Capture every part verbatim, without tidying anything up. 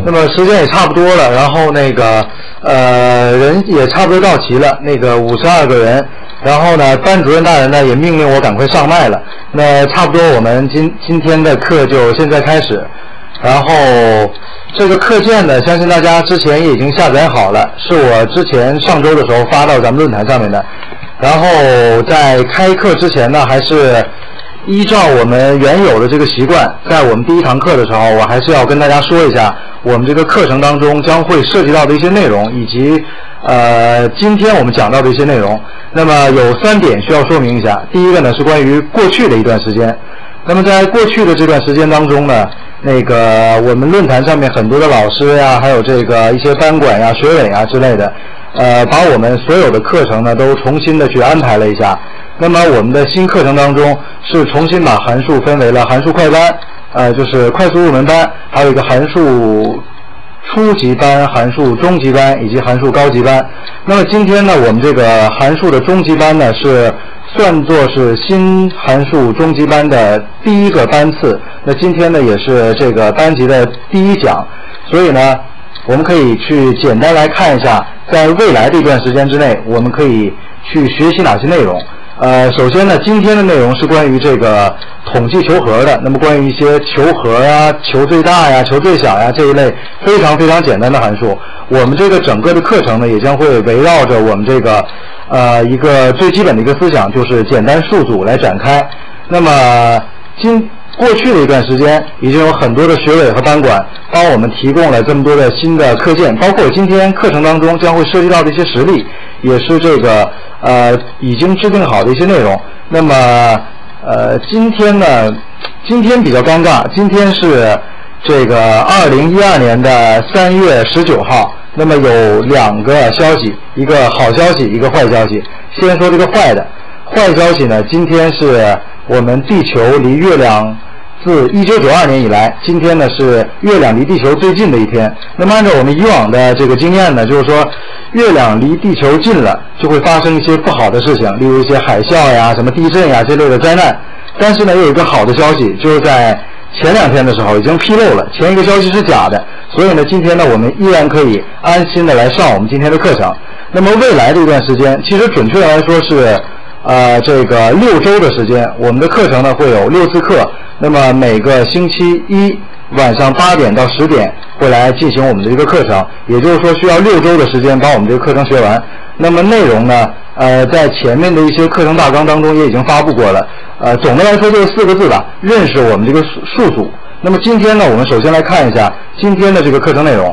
那么时间也差不多了，然后那个呃人也差不多到齐了，那个五十二个人，然后呢班主任大人呢也命令我赶快上麦了。那差不多我们今今天的课就现在开始。然后这个课件呢，相信大家之前也已经下载好了，是我之前上周的时候发到咱们论坛上面的。然后在开课之前呢，还是依照我们原有的这个习惯，在我们第一堂课的时候，我还是要跟大家说一下我们这个课程当中将会涉及到的一些内容，以及呃今天我们讲到的一些内容。那么有三点需要说明一下。第一个呢是关于过去的一段时间。那么在过去的这段时间当中呢，那个我们论坛上面很多的老师呀，还有这个一些班管呀、学委啊之类的，呃，把我们所有的课程呢都重新的去安排了一下。那么我们的新课程当中是重新把函数分为了函数快班，呃，就是快速入门班，还有一个函数初级班、函数中级班以及函数高级班。那么今天呢，我们这个函数的中级班呢是算作是新函数中级班的第一个班次。那今天呢也是这个班级的第一讲，所以呢我们可以去简单来看一下，在未来的一段时间之内我们可以去学习哪些内容。呃，首先呢，今天的内容是关于这个统计求和的。那么关于一些求和呀、求最大呀、求最小呀这一类非常非常简单的函数，我们这个整个的课程呢也将会围绕着我们这个呃一个最基本的一个思想，就是简单数组来展开。那么今过去的一段时间，已经有很多的学委和班管帮我们提供了这么多的新的课件，包括今天课程当中将会涉及到的一些实例，也是这个呃已经制定好的一些内容。那么呃今天呢，今天比较尴尬，今天是这个二零一二年的三月十九号。那么有两个消息，一个好消息，一个坏消息。先说这个坏的，坏消息呢，今天是我们地球离月亮自一九九二年以来，今天呢是月亮离地球最近的一天。那么按照我们以往的这个经验呢，就是说月亮离地球近了，就会发生一些不好的事情，例如一些海啸呀、什么地震呀这类的灾难。但是呢，又有一个好的消息，就是在前两天的时候已经披露了，前一个消息是假的，所以呢，今天呢我们依然可以安心的来上我们今天的课程。那么未来的一段时间，其实准确来说是呃这个六周的时间，我们的课程呢会有六次课。那么每个星期一晚上八点到十点会来进行我们的一个课程，也就是说需要六周的时间把我们这个课程学完。那么内容呢，呃，在前面的一些课程大纲当中也已经发布过了。呃，总的来说就是四个字吧，认识我们这个数数组。那么今天呢，我们首先来看一下今天的这个课程内容。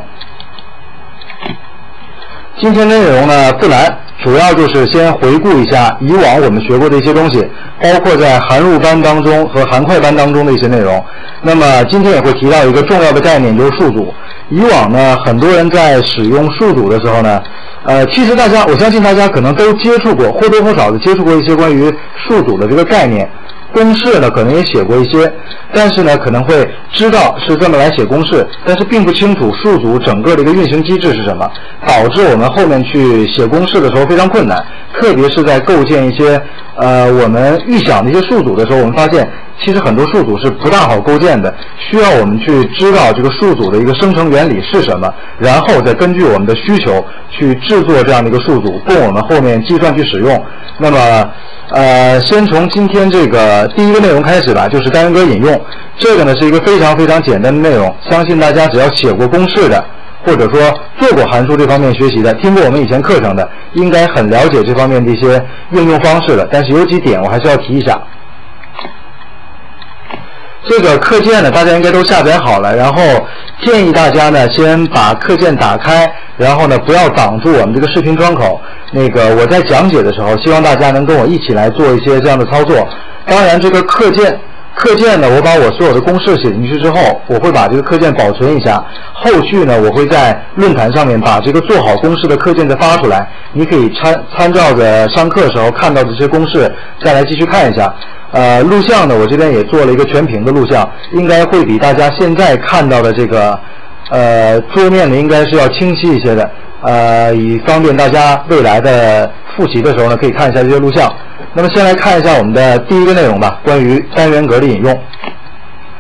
今天的内容呢不难，主要就是先回顾一下以往我们学过的一些东西，包括在函入班当中和函快班当中的一些内容。那么今天也会提到一个重要的概念，就是数组。以往呢，很多人在使用数组的时候呢，呃，其实大家，我相信大家可能都接触过，或多或少的接触过一些关于数组的这个概念。公式呢可能也写过一些，但是呢可能会知道是这么来写公式，但是并不清楚数组整个的一个运行机制是什么，导致我们后面去写公式的时候非常困难。特别是在构建一些呃我们预想的一些数组的时候，我们发现其实很多数组是不大好构建的，需要我们去知道这个数组的一个生成原理是什么，然后再根据我们的需求去制作这样的一个数组，供我们后面计算去使用。那么呃，先从今天这个第一个内容开始吧，就是单元格引用。这个呢是一个非常非常简单的内容，相信大家只要写过公式的，或者说做过函数这方面学习的，听过我们以前课程的，应该很了解这方面的一些应用方式了。但是有几点我还是要提一下。这个课件呢，大家应该都下载好了，然后建议大家呢先把课件打开，然后呢不要挡住我们这个视频窗口。那个我在讲解的时候，希望大家能跟我一起来做一些这样的操作。当然，这个课件课件呢，我把我所有的公式写进去之后，我会把这个课件保存一下。后续呢，我会在论坛上面把这个做好公式的课件再发出来，你可以参参照着上课时候看到的这些公式，再来继续看一下。呃，录像呢，我这边也做了一个全屏的录像，应该会比大家现在看到的这个呃桌面呢，应该是要清晰一些的。呃，以方便大家未来的复习的时候呢，可以看一下这些录像。那么先来看一下我们的第一个内容吧，关于单元格的引用。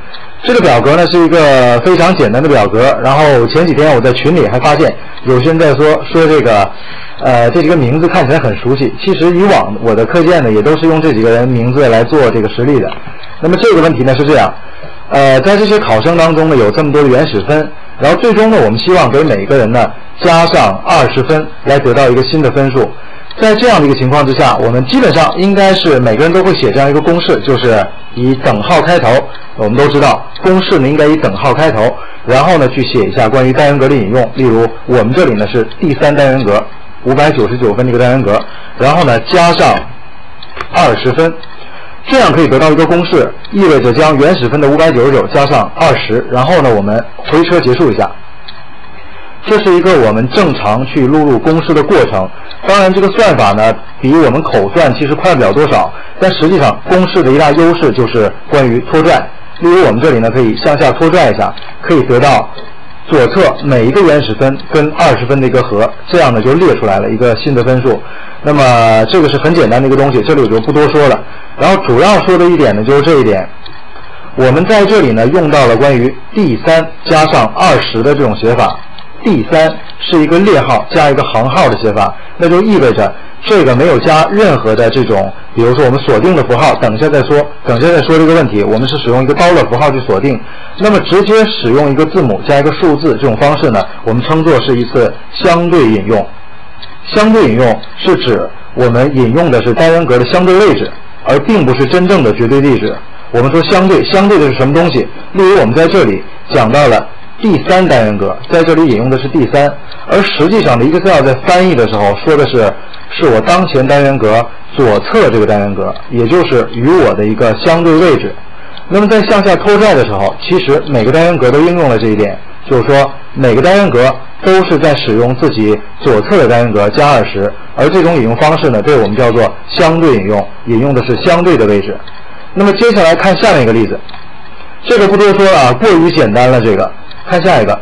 这个表格呢是一个非常简单的表格，然后前几天我在群里还发现有些人在说说这个，呃，这几个名字看起来很熟悉。其实以往我的课件呢也都是用这几个人名字来做这个实例的。那么这个问题呢是这样，呃，在这些考生当中呢有这么多的原始分，然后最终呢我们希望给每个人呢加上二十分来得到一个新的分数。在这样的一个情况之下，我们基本上应该是每个人都会写这样一个公式，就是以等号开头。我们都知道公式呢应该以等号开头，然后呢去写一下关于单元格的引用。例如我们这里呢是第三单元格五百九十九分这个单元格，然后呢加上二十分，这样可以得到一个公式，意味着将原始分的五百九十九加上二十，然后呢我们回车结束一下。这是一个我们正常去录入公式的过程。当然这个算法呢比我们口算其实快不了多少，但实际上公式的一大优势就是关于拖拽。例如我们这里呢可以向下拖拽一下，可以得到左侧每一个原始分跟二十分的一个和，这样呢就列出来了一个新的分数。那么这个是很简单的一个东西，这里我就不多说了。然后主要说的一点呢就是这一点，我们在这里呢用到了关于第三加上二十的这种写法。第三是一个列号加一个行号的写法，那就意味着这个没有加任何的这种，比如说我们锁定的符号，等一下再说，等一下再说这个问题，我们是使用一个刀勒符号去锁定。那么直接使用一个字母加一个数字这种方式呢，我们称作是一次相对引用。相对引用是指我们引用的是单元格的相对位置，而并不是真正的绝对地址。我们说相对，相对的是什么东西？例如我们在这里讲到了第三单元格，在这里引用的是第三，而实际上的 Excel 在翻译的时候说的是是我当前单元格左侧这个单元格，也就是与我的一个相对位置。那么在向下拖拽的时候，其实每个单元格都应用了这一点，就是说每个单元格都是在使用自己左侧的单元格加二十，而这种引用方式呢，被我们叫做相对引用，引用的是相对的位置。那么接下来看下面一个例子，这个不多说了啊，过于简单了。这个看下一个，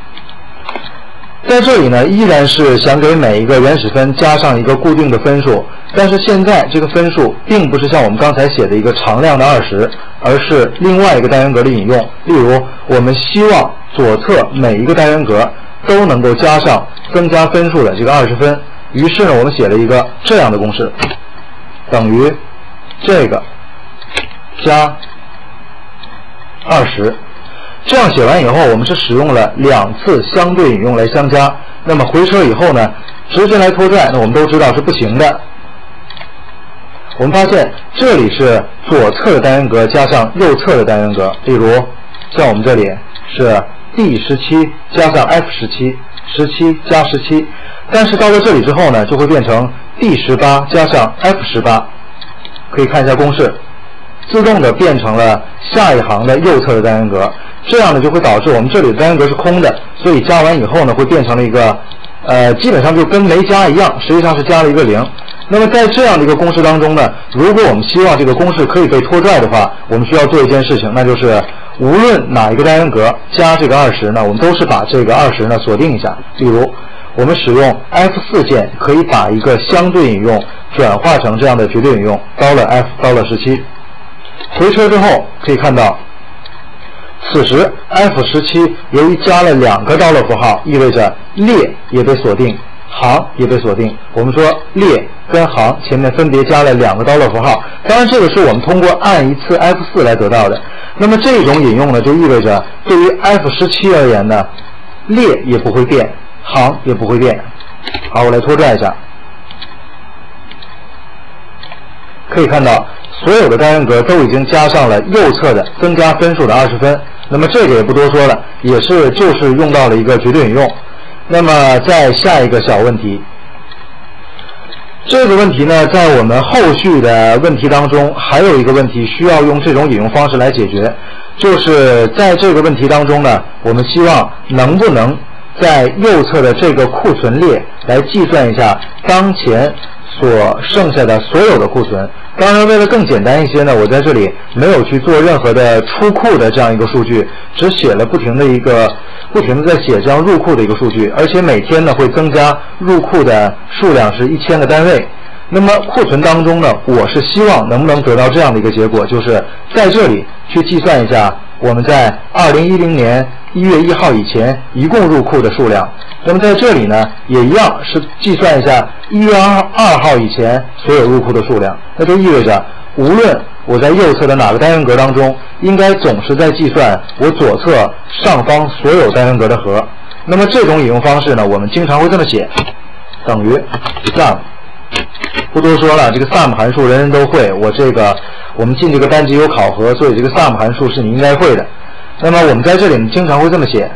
在这里呢依然是想给每一个原始分加上一个固定的分数，但是现在这个分数并不是像我们刚才写的一个常量的二十，而是另外一个单元格的引用。例如我们希望左侧每一个单元格都能够加上增加分数的这个二十分，于是呢我们写了一个这样的公式，等于这个加二十。这样写完以后，我们是使用了两次相对引用来相加。那么回车以后呢，直接来拖拽，那我们都知道是不行的。我们发现这里是左侧的单元格加上右侧的单元格，例如像我们这里是 D 十七加上 F 十七，十七加十七，但是到了这里之后呢，就会变成 D 十八加上 F 十八。可以看一下公式，自动的变成了下一行的右侧的单元格。这样呢就会导致我们这里的单元格是空的，所以加完以后呢会变成了一个呃基本上就跟没加一样，实际上是加了一个零。那么在这样的一个公式当中呢，如果我们希望这个公式可以被拖拽的话，我们需要做一件事情，那就是无论哪一个单元格加这个二十呢，我们都是把这个二十呢锁定一下。例如我们使用 F 四 键可以把一个相对引用转化成这样的绝对引用，到了 F 到了十七。回车之后可以看到，此时 F 十七 由于加了两个刀勒符号，意味着列也被锁定，行也被锁定。我们说列跟行前面分别加了两个刀勒符号，当然这个是我们通过按一次 F 四 来得到的。那么这种引用呢，就意味着对于 F 十七 而言呢，列也不会变，行也不会变。好，我来拖拽一下，可以看到所有的单元格都已经加上了右侧的增加分数的二十分。那么这个也不多说了，也是就是用到了一个绝对引用。那么再下一个小问题，这个问题呢在我们后续的问题当中还有一个问题需要用这种引用方式来解决，就是在这个问题当中呢，我们希望能不能在右侧的这个库存列来计算一下当前所剩下的所有的库存。当然为了更简单一些呢，我在这里没有去做任何的出库的这样一个数据，只写了不停的一个不停的在写这样入库的一个数据，而且每天呢会增加入库的数量是一千个单位。那么库存当中呢，我是希望能不能得到这样的一个结果，就是在这里去计算一下我们在二零一零年一月一号以前一共入库的数量。那么在这里呢，也一样是计算一下一月二号以前所有入库的数量。那就意味着，无论我在右侧的哪个单元格当中，应该总是在计算我左侧上方所有单元格的和。那么这种引用方式呢，我们经常会这么写，等于 sum。不多说了，这个 sum 函数人人都会。我这个我们进这个班级有考核，所以这个 sum 函数是你应该会的。那么我们在这里经常会这么写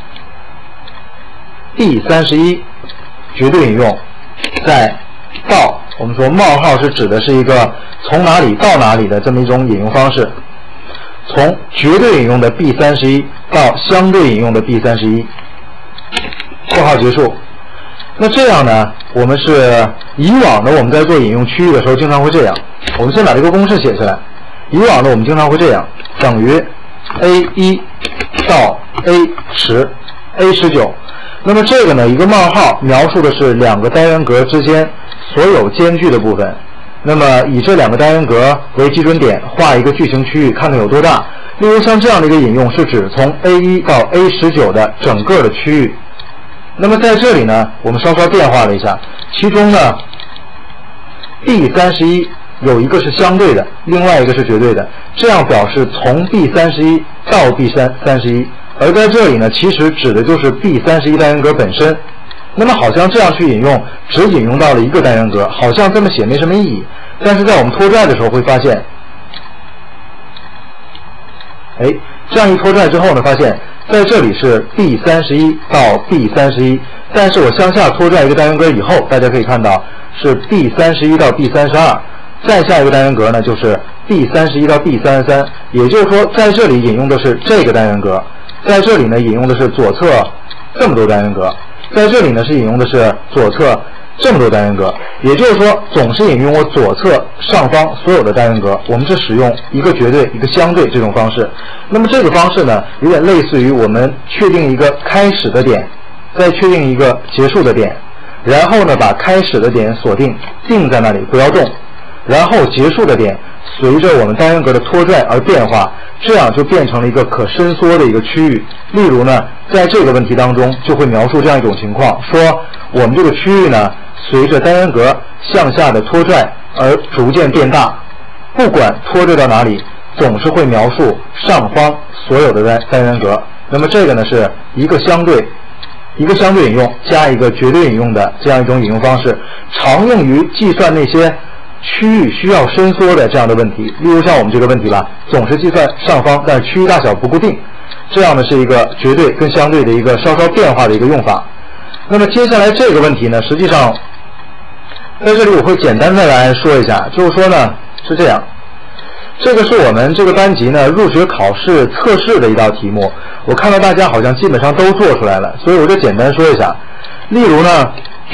B 三十一 绝对引用，在到我们说冒号是指的是一个从哪里到哪里的这么一种引用方式，从绝对引用的 B 三十一 到相对引用的 B 三十一，括号结束。那这样呢，我们是以往呢我们在做引用区域的时候经常会这样。我们先把这个公式写下来。以往呢我们经常会这样，等于 A 一 到 A 十 A 十九。那么这个呢，一个冒号描述的是两个单元格之间所有间距的部分。那么以这两个单元格为基准点，画一个矩形区域，看看有多大。例如像这样的一个引用是指从 A 一 到 A 十九的整个的区域。那么在这里呢，我们稍稍变化了一下，其中呢 B 三十一有一个是相对的，另外一个是绝对的，这样表示从 B 三十一到 B 三十一，而在这里呢，其实指的就是 B 三十一单元格本身。那么好像这样去引用，只引用到了一个单元格，好像这么写没什么意义。但是在我们拖拽的时候会发现，哎，这样一拖拽之后呢，发现在这里是 B 三十一到 B 三十一，但是我向下拖拽一个单元格以后，大家可以看到是 B 三十一到 B 三十二，再下一个单元格呢就是 B 三十一到 B 三十三，也就是说在这里引用的是这个单元格，在这里呢引用的是左侧这么多单元格，在这里呢是引用的是左侧这么多单元格，也就是说总是引用我左侧上方所有的单元格。我们是使用一个绝对一个相对这种方式。那么这个方式呢，有点类似于我们确定一个开始的点，再确定一个结束的点，然后呢把开始的点锁定定在那里不要动，然后结束的点随着我们单元格的拖拽而变化，这样就变成了一个可伸缩的一个区域。例如呢，在这个问题当中就会描述这样一种情况，说我们这个区域呢随着单元格向下的拖拽而逐渐变大，不管拖拽到哪里，总是会描述上方所有的单单元格。那么这个呢是一个相对一个相对引用加一个绝对引用的这样一种引用方式，常用于计算那些区域需要伸缩的这样的问题。例如像我们这个问题吧，总是计算上方，但是区域大小不固定，这样呢是一个绝对跟相对的一个稍稍变化的一个用法。那么接下来这个问题呢，实际上在这里我会简单的来说一下，就是说呢是这样，这个是我们这个班级呢入学考试测试的一道题目，我看到大家好像基本上都做出来了，所以我就简单说一下。例如呢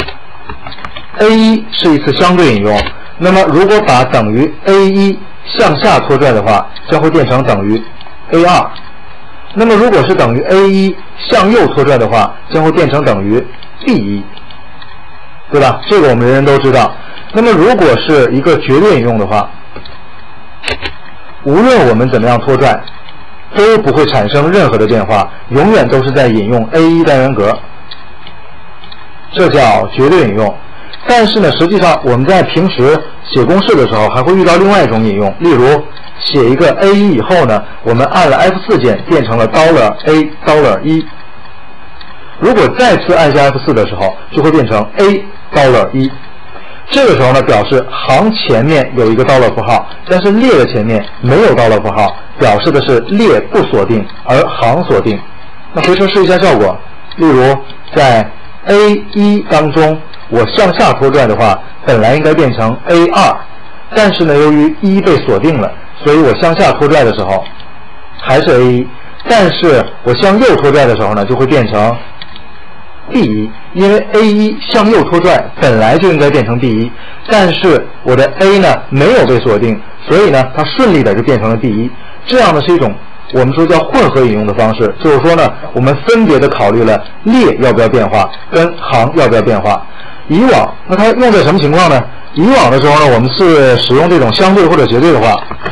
A 一 是一次相对引用，那么如果把等于 A 一 向下拖拽的话，将会变成等于 A 二。那么如果是等于 A 一 向右拖拽的话，将会变成等于 B 一，对吧？这个我们人人都知道。那么如果是一个绝对引用的话，无论我们怎么样拖拽，都不会产生任何的变化，永远都是在引用 A 一 单元格，这叫绝对引用。但是呢，实际上我们在平时写公式的时候还会遇到另外一种引用，例如写一个 A 一 以后呢，我们按了 F 四 键变成了 dollar A dollar 一，如果再次按下 F 四 的时候，就会变成 A dollar 一。这个时候呢，表示行前面有一个 dollar 符号，但是列的前面没有 dollar 符号，表示的是列不锁定，而行锁定。那回车试一下效果，例如在 A 一 当中，我向下拖拽的话，本来应该变成 A 二，但是呢，由于一被锁定了，所以我向下拖拽的时候还是 A 一，但是我向右拖拽的时候呢，就会变成 B 一，因为 A 一 向右拖拽本来就应该变成 B 一，但是我的 A 呢没有被锁定，所以呢它顺利的就变成了 B 一。这样呢是一种我们说叫混合引用的方式，就是说呢我们分别的考虑了列要不要变化跟行要不要变化。以往那它用在什么情况呢？以往的时候呢，我们是使用这种相对或者绝对的话，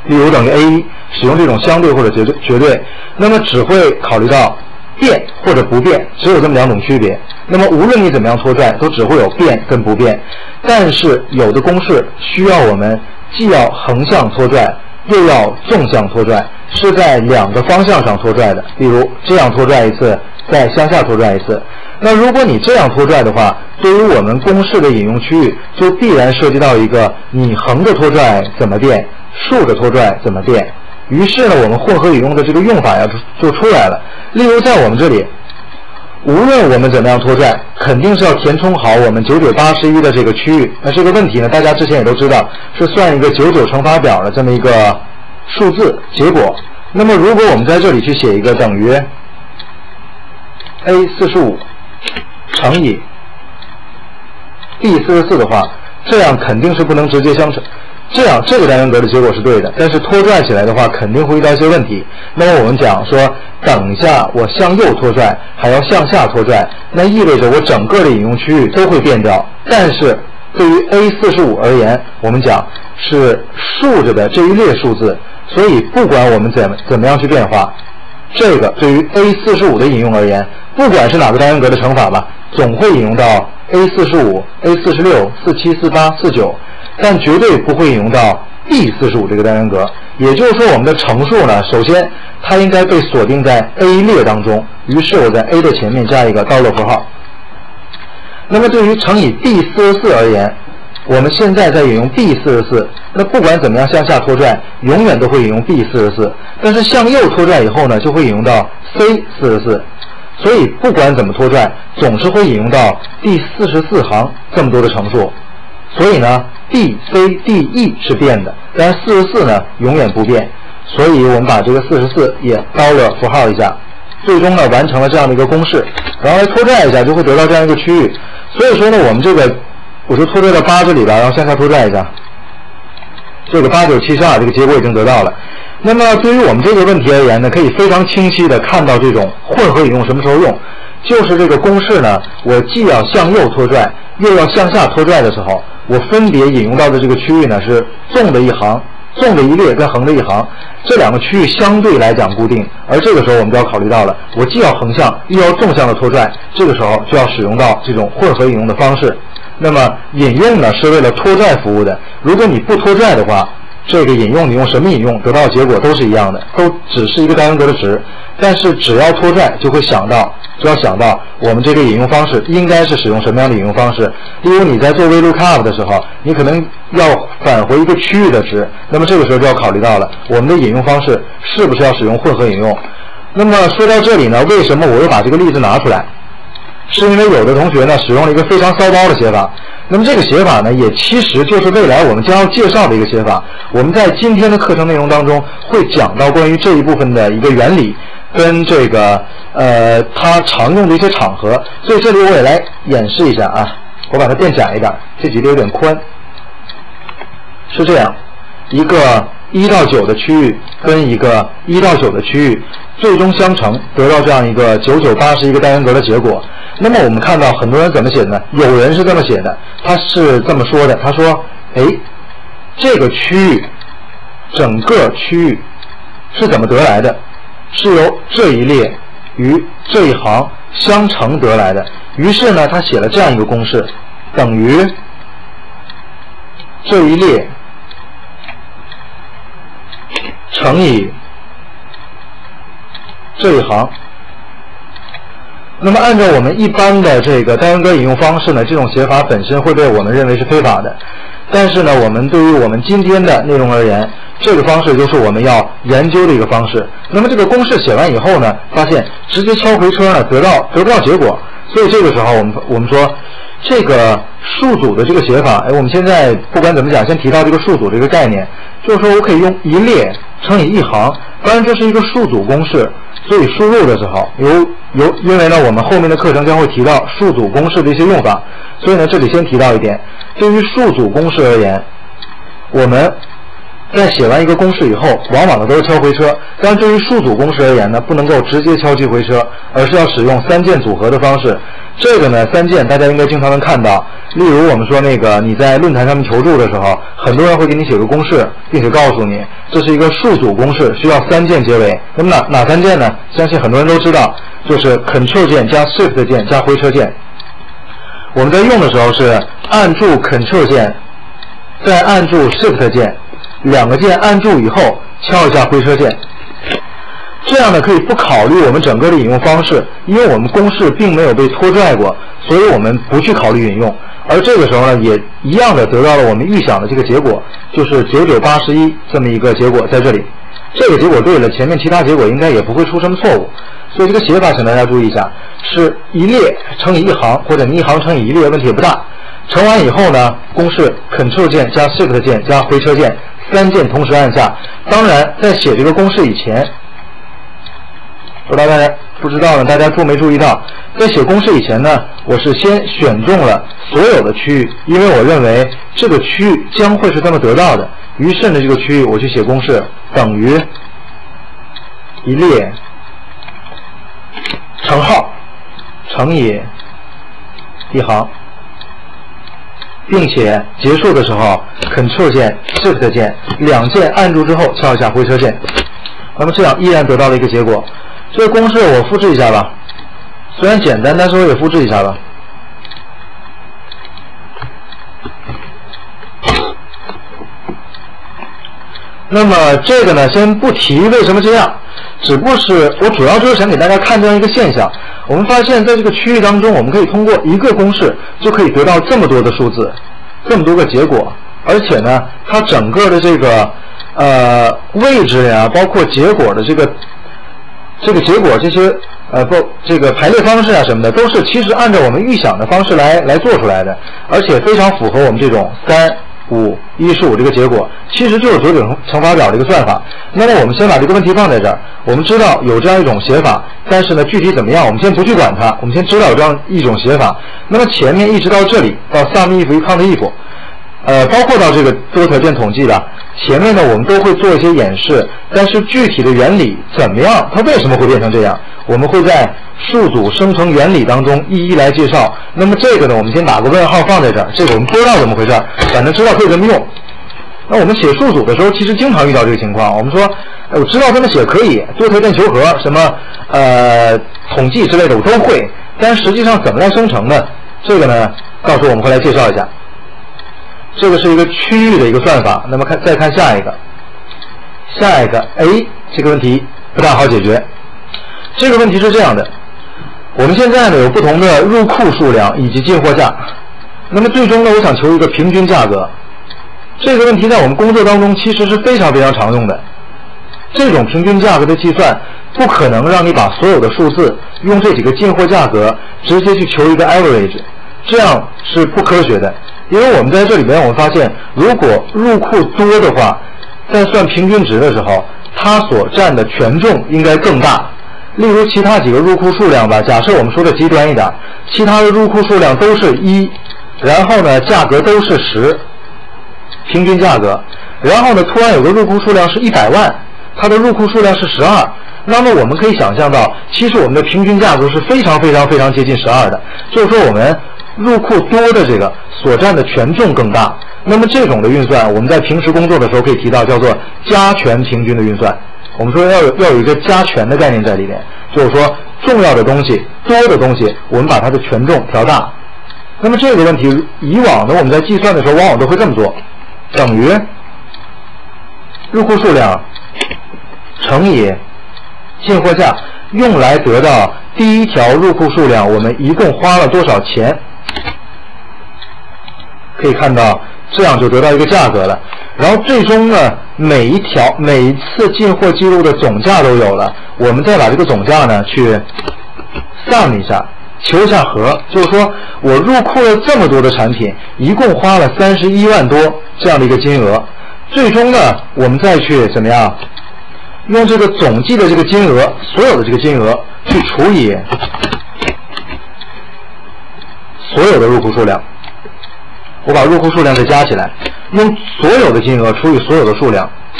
例如等于 A 一，使用这种相对或者绝对绝对，那么只会考虑到变或者不变，只有这么两种区别。那么无论你怎么样拖拽，都只会有变跟不变。但是有的公式需要我们既要横向拖拽，又要纵向拖拽，是在两个方向上拖拽的。例如这样拖拽一次，再向下拖拽一次。那如果你这样拖拽的话，对于我们公式的引用区域，就必然涉及到一个你横着拖拽怎么变，竖着拖拽怎么变。于是呢，我们混合引用的这个用法呀就出来了。例如在我们这里，无论我们怎么样拖拽，肯定是要填充好我们九九八十一的这个区域。那这个问题呢，大家之前也都知道，是算一个九九乘法表的这么一个数字结果。那么如果我们在这里去写一个等于 A 四十五乘以 B 四十四的话，这样肯定是不能直接相乘。这样这个单元格的结果是对的，但是拖拽起来的话肯定会遇到一些问题。那么我们讲说，等一下我向右拖拽还要向下拖拽，那意味着我整个的引用区域都会变掉。但是对于 A 四十五而言，我们讲是竖着的这一列数字，所以不管我们怎么怎么样去变化，这个对于 A 四十五的引用而言，不管是哪个单元格的乘法吧，总会引用到 A 四十五、A 四十六、四七、四八、四九，但绝对不会引用到 B 四十五这个单元格。也就是说，我们的乘数呢，首先它应该被锁定在 A 列当中，于是我在 A 的前面加一个刀勒符号。那么对于乘以 B 四十四而言，我们现在在引用 B 四十四，那不管怎么样向下拖拽，永远都会引用 B 四十四，但是向右拖拽以后呢，就会引用到 C 四十四。所以不管怎么拖拽，总是会引用到第四十四行这么多的乘数。所以呢 ，D、C、D、E 是变的，但是四十四呢永远不变。所以我们把这个四十四也刀了符号一下，最终呢完成了这样的一个公式，然后来拖拽一下，就会得到这样一个区域。所以说呢，我们这个我就拖拽到八这里了，然后向下拖拽一下，这个八九七十二这个结果已经得到了。那么对于我们这个问题而言呢，可以非常清晰的看到这种混合引用什么时候用，就是这个公式呢，我既要向右拖拽，又要向下拖拽的时候，我分别引用到的这个区域呢是纵的一行、纵的一列跟横的一行，这两个区域相对来讲固定，而这个时候我们就要考虑到了，我既要横向又要纵向的拖拽，这个时候就要使用到这种混合引用的方式。那么引用呢是为了拖拽服务的，如果你不拖拽的话，这个引用你用什么引用得到的结果都是一样的，都只是一个单元格的值。但是只要拖拽，就会想到就要想到我们这个引用方式应该是使用什么样的引用方式。例如你在做 VLOOKUP 的时候，你可能要返回一个区域的值，那么这个时候就要考虑到了我们的引用方式是不是要使用混合引用。那么说到这里呢，为什么我又把这个例子拿出来？是因为有的同学呢使用了一个非常骚包的写法，那么这个写法呢也其实就是未来我们将要介绍的一个写法。我们在今天的课程内容当中会讲到关于这一部分的一个原理跟这个呃它常用的一些场合，所以这里我也来演示一下啊，我把它变窄一点，这几个有点宽。是这样，一个一到九的区域跟一个一到九的区域最终相乘，得到这样一个九九八十一个单元格的结果。那么我们看到很多人怎么写呢？有人是这么写的，他是这么说的，他说哎，这个区域整个区域是怎么得来的？是由这一列与这一行相乘得来的。于是呢他写了这样一个公式，等于这一列乘以这一行。那么按照我们一般的这个单元格引用方式呢，这种写法本身会被我们认为是非法的。但是呢，我们对于我们今天的内容而言，这个方式就是我们要研究的一个方式。那么这个公式写完以后呢，发现直接敲回车呢，得到得不到结果。所以这个时候我们我们说这个数组的这个写法，哎，我们现在不管怎么讲，先提到这个数组这个概念，就是说我可以用一列乘以一行，当然这是一个数组公式。所以输入的时候，由由因为呢，我们后面的课程将会提到数组公式的一些用法，所以呢，这里先提到一点，对于数组公式而言，我们在写完一个公式以后，往往呢都是敲回车。但对于数组公式而言呢，不能够直接敲击回车，而是要使用三键组合的方式。这个呢，三键大家应该经常能看到。例如我们说那个你在论坛上面求助的时候，很多人会给你写个公式，并且告诉你这是一个数组公式，需要三键结尾。那么哪哪三键呢？相信很多人都知道，就是 Ctrl 键加 Shift 键加回车键。我们在用的时候是按住 Ctrl 键，再按住 Shift 键，两个键按住以后敲一下回车键。这样呢可以不考虑我们整个的引用方式，因为我们公式并没有被拖拽过，所以我们不去考虑引用。而这个时候呢，也一样的得到了我们预想的这个结果，就是九九八十一这么一个结果在这里。这个结果对了，前面其他结果应该也不会出什么错误。所以这个写法请大家注意一下，是一列乘以一行，或者你一行乘以一列，问题也不大。乘完以后呢，公式 Ctrl 键加 Shift 键加回车键三键同时按下。当然在写这个公式以前，不知道大家不知道呢，大家注没注意到，在写公式以前呢，我是先选中了所有的区域，因为我认为这个区域将会是这么得到的。于是呢，这个区域我去写公式等于一列乘号乘以一行，并且结束的时候 Ctrl 键 Shift 键两键按住之后敲一下回车键。那么这样依然得到了一个结果。这个公式我复制一下吧，虽然简单，但是我也复制一下吧。那么这个呢，先不提为什么这样，只不过是我主要就是想给大家看这样一个现象。我们发现在这个区域当中，我们可以通过一个公式就可以得到这么多的数字，这么多个结果，而且呢，它整个的这个呃位置呀，包括结果的这个这个结果这些呃不这个排列方式啊什么的，都是其实按照我们预想的方式来来做出来的，而且非常符合我们这种三五一十五这个结果，其实就是九九乘法表这个算法。那么我们先把这个问题放在这儿，我们知道有这样一种写法，但是呢具体怎么样我们先不去管它，我们先知道有这样一种写法。那么前面一直到这里，到 sum if count if， 呃包括到这个多条件统计的前面呢，我们都会做一些演示，但是具体的原理怎么样，它为什么会变成这样，我们会在数组生成原理当中一一来介绍。那么这个呢，我们先打个问号放在这儿，这个我们不知道怎么回事，反正知道可以这么用。那我们写数组的时候，其实经常遇到这个情况。我们说，我知道这么写可以，多条件求和，什么呃统计之类的我都会，但实际上怎么来生成呢？这个呢，到时候我们会来介绍一下。这个是一个区域的一个算法。那么看再看下一个，下一个 A 这个问题不大好解决。这个问题是这样的，我们现在呢有不同的入库数量以及进货价，那么最终呢我想求一个平均价格。这个问题在我们工作当中其实是非常非常常用的。这种平均价格的计算不可能让你把所有的数字用这几个进货价格直接去求一个 average， 这样是不科学的。因为我们在这里边我们发现，如果入库多的话，在算平均值的时候，它所占的权重应该更大。例如其他几个入库数量吧，假设我们说的极端一点，其他的入库数量都是一，然后呢价格都是十，平均价格，然后呢突然有个入库数量是一百万，它的入库数量是十二，那么我们可以想象到，其实我们的平均价格是非常非常非常接近十二的，就是说我们入库多的这个所占的权重更大。那么这种的运算，我们在平时工作的时候可以提到叫做加权平均的运算。我们说要有要有一个加权的概念在里面，就是说重要的东西、多的东西，我们把它的权重调大。那么这个问题，以往呢我们在计算的时候往往都会这么做，等于入库数量乘以进货价，用来得到第一条入库数量我们一共花了多少钱。可以看到这样就得到一个价格了，然后最终呢每一条每一次进货记录的总价都有了，我们再把这个总价呢去 sum 一下，求一下和，就是说我入库了这么多的产品，一共花了三十一万多这样的一个金额，最终呢我们再去怎么样用这个总计的这个金额，所有的这个金额去除以所有的入库数量，我把入库数量再加起来，用所有的金额除以所有的数量，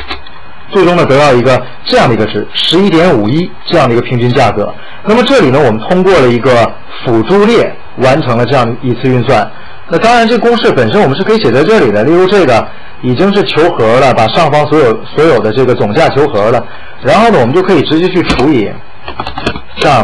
最终呢得到一个这样的一个值， 十一点五一这样的一个平均价格。那么这里呢我们通过了一个辅助列完成了这样一次运算。那当然这公式本身我们是可以写在这里的，例如这个已经是求和了，把上方所有所有的这个总价求和了，然后呢我们就可以直接去除以上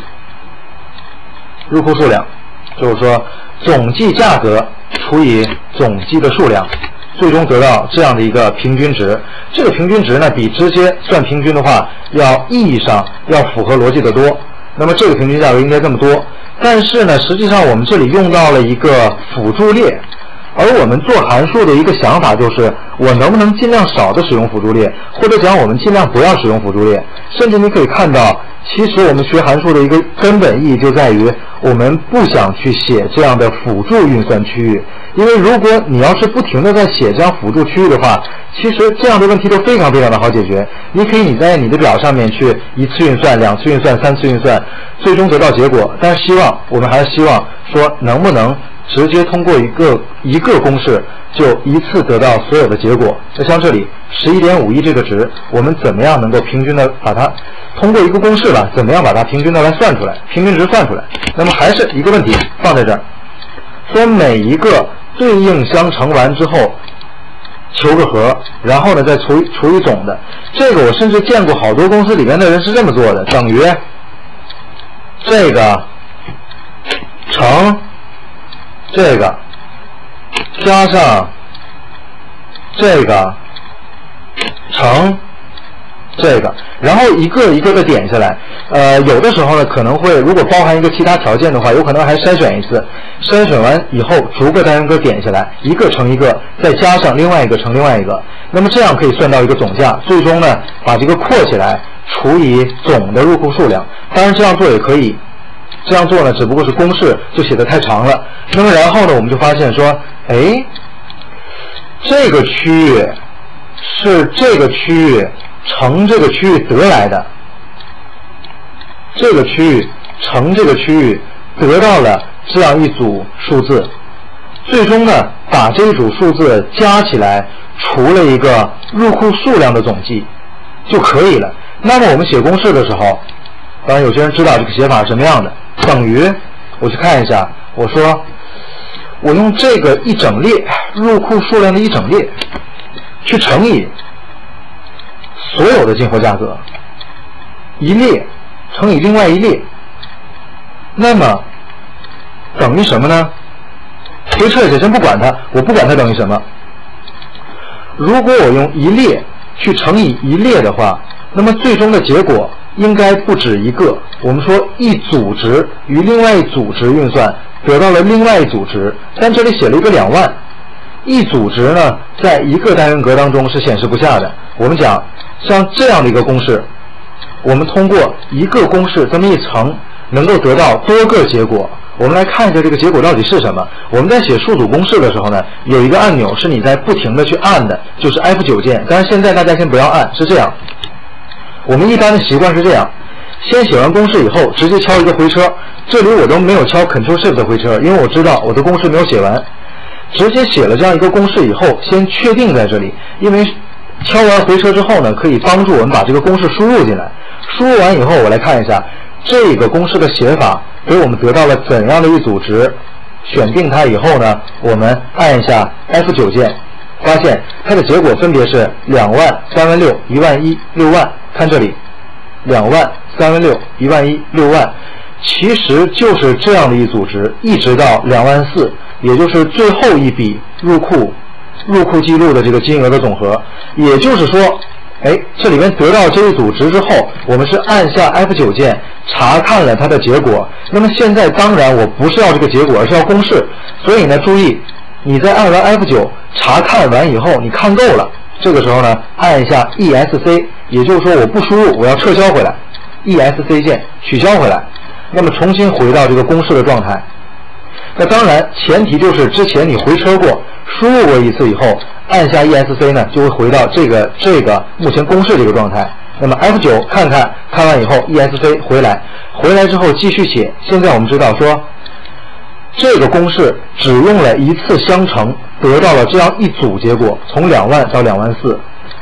入库数量，就是说总计价格除以总计的数量，最终得到这样的一个平均值。这个平均值呢比直接算平均的话要意义上要符合逻辑的多，那么这个平均价格应该这么多。但是呢实际上我们这里用到了一个辅助列，而我们做函数的一个想法就是我能不能尽量少的使用辅助列，或者讲我们尽量不要使用辅助列。甚至你可以看到其实我们学函数的一个根本意义就在于我们不想去写这样的辅助运算区域，因为如果你要是不停的在写这样辅助区域的话，其实这样的问题都非常非常的好解决。你可以你在你的表上面去一次运算、两次运算、三次运算，最终得到结果。但是希望我们还是希望说能不能直接通过一个一个公式就一次得到所有的结果。那像这里 十一点五一 这个值，我们怎么样能够平均的把它通过一个公式吧，怎么样把它平均的来算出来，平均值算出来。那么还是一个问题放在这儿，说每一个对应相乘完之后求个和，然后呢再除以除以总的。这个我甚至见过好多公司里面的人是这么做的，等于这个乘这个加上这个乘这个，然后一个一个的点下来。呃，有的时候呢可能会如果包含一个其他条件的话，有可能还筛选一次，筛选完以后逐个单元格点下来，一个乘一个，再加上另外一个乘另外一个，那么这样可以算到一个总价，最终呢把这个扩起来除以总的入库数量。当然这样做也可以，这样做呢只不过是公式就写得太长了。那么然后呢我们就发现说，哎，这个区域是这个区域乘这个区域得来的，这个区域乘这个区域得到了这样一组数字，最终呢把这一组数字加起来除了一个入库数量的总计就可以了。那么我们写公式的时候，当然有些人知道这个写法是什么样的，等于我去看一下，我说我用这个一整列入库数量的一整列去乘以所有的进货价格，一列乘以另外一列，那么等于什么呢？回撤一下，先不管它，我不管它等于什么。如果我用一列去乘以一列的话，那么最终的结果应该不止一个。我们说一组值与另外一组值运算得到了另外一组值，但这里写了一个两万，一组值呢在一个单元格当中是显示不下的。我们讲像这样的一个公式，我们通过一个公式这么一乘能够得到多个结果。我们来看一下这个结果到底是什么。我们在写数组公式的时候呢，有一个按钮是你在不停的去按的，就是 F 九 键。但是现在大家先不要按，是这样，我们一般的习惯是这样，先写完公式以后直接敲一个回车。这里我都没有敲 Ctrl Shift 的回车，因为我知道我的公式没有写完，直接写了这样一个公式以后先确定在这里，因为敲完回车之后呢可以帮助我们把这个公式输入进来。输入完以后我来看一下这个公式的写法给我们得到了怎样的一组值。选定它以后呢，我们按一下 F 九 键，发现它的结果分别是两万、三万六、一万一、六万。看这里，两万、三万六、一万一、六万，其实就是这样的一组值，一直到两万四，也就是最后一笔入库入库记录的这个金额的总和。也就是说，哎，这里面得到这一组值之后，我们是按下 F 九 键查看了它的结果。那么现在当然我不是要这个结果，而是要公式，所以呢注意，你在按完 F 九 查看完以后，你看够了，这个时候呢按一下 E S C， 也就是说我不输入，我要撤销回来， E S C 键取消回来，那么重新回到这个公式的状态。那当然前提就是之前你回车过，输入过一次以后，按下 E S C 呢就会回到这个这个目前公式这个状态。那么 F 九 看看，看完以后 E S C 回来，回来之后继续写。现在我们知道说这个公式只用了一次相乘得到了这样一组结果，从两万到两万四。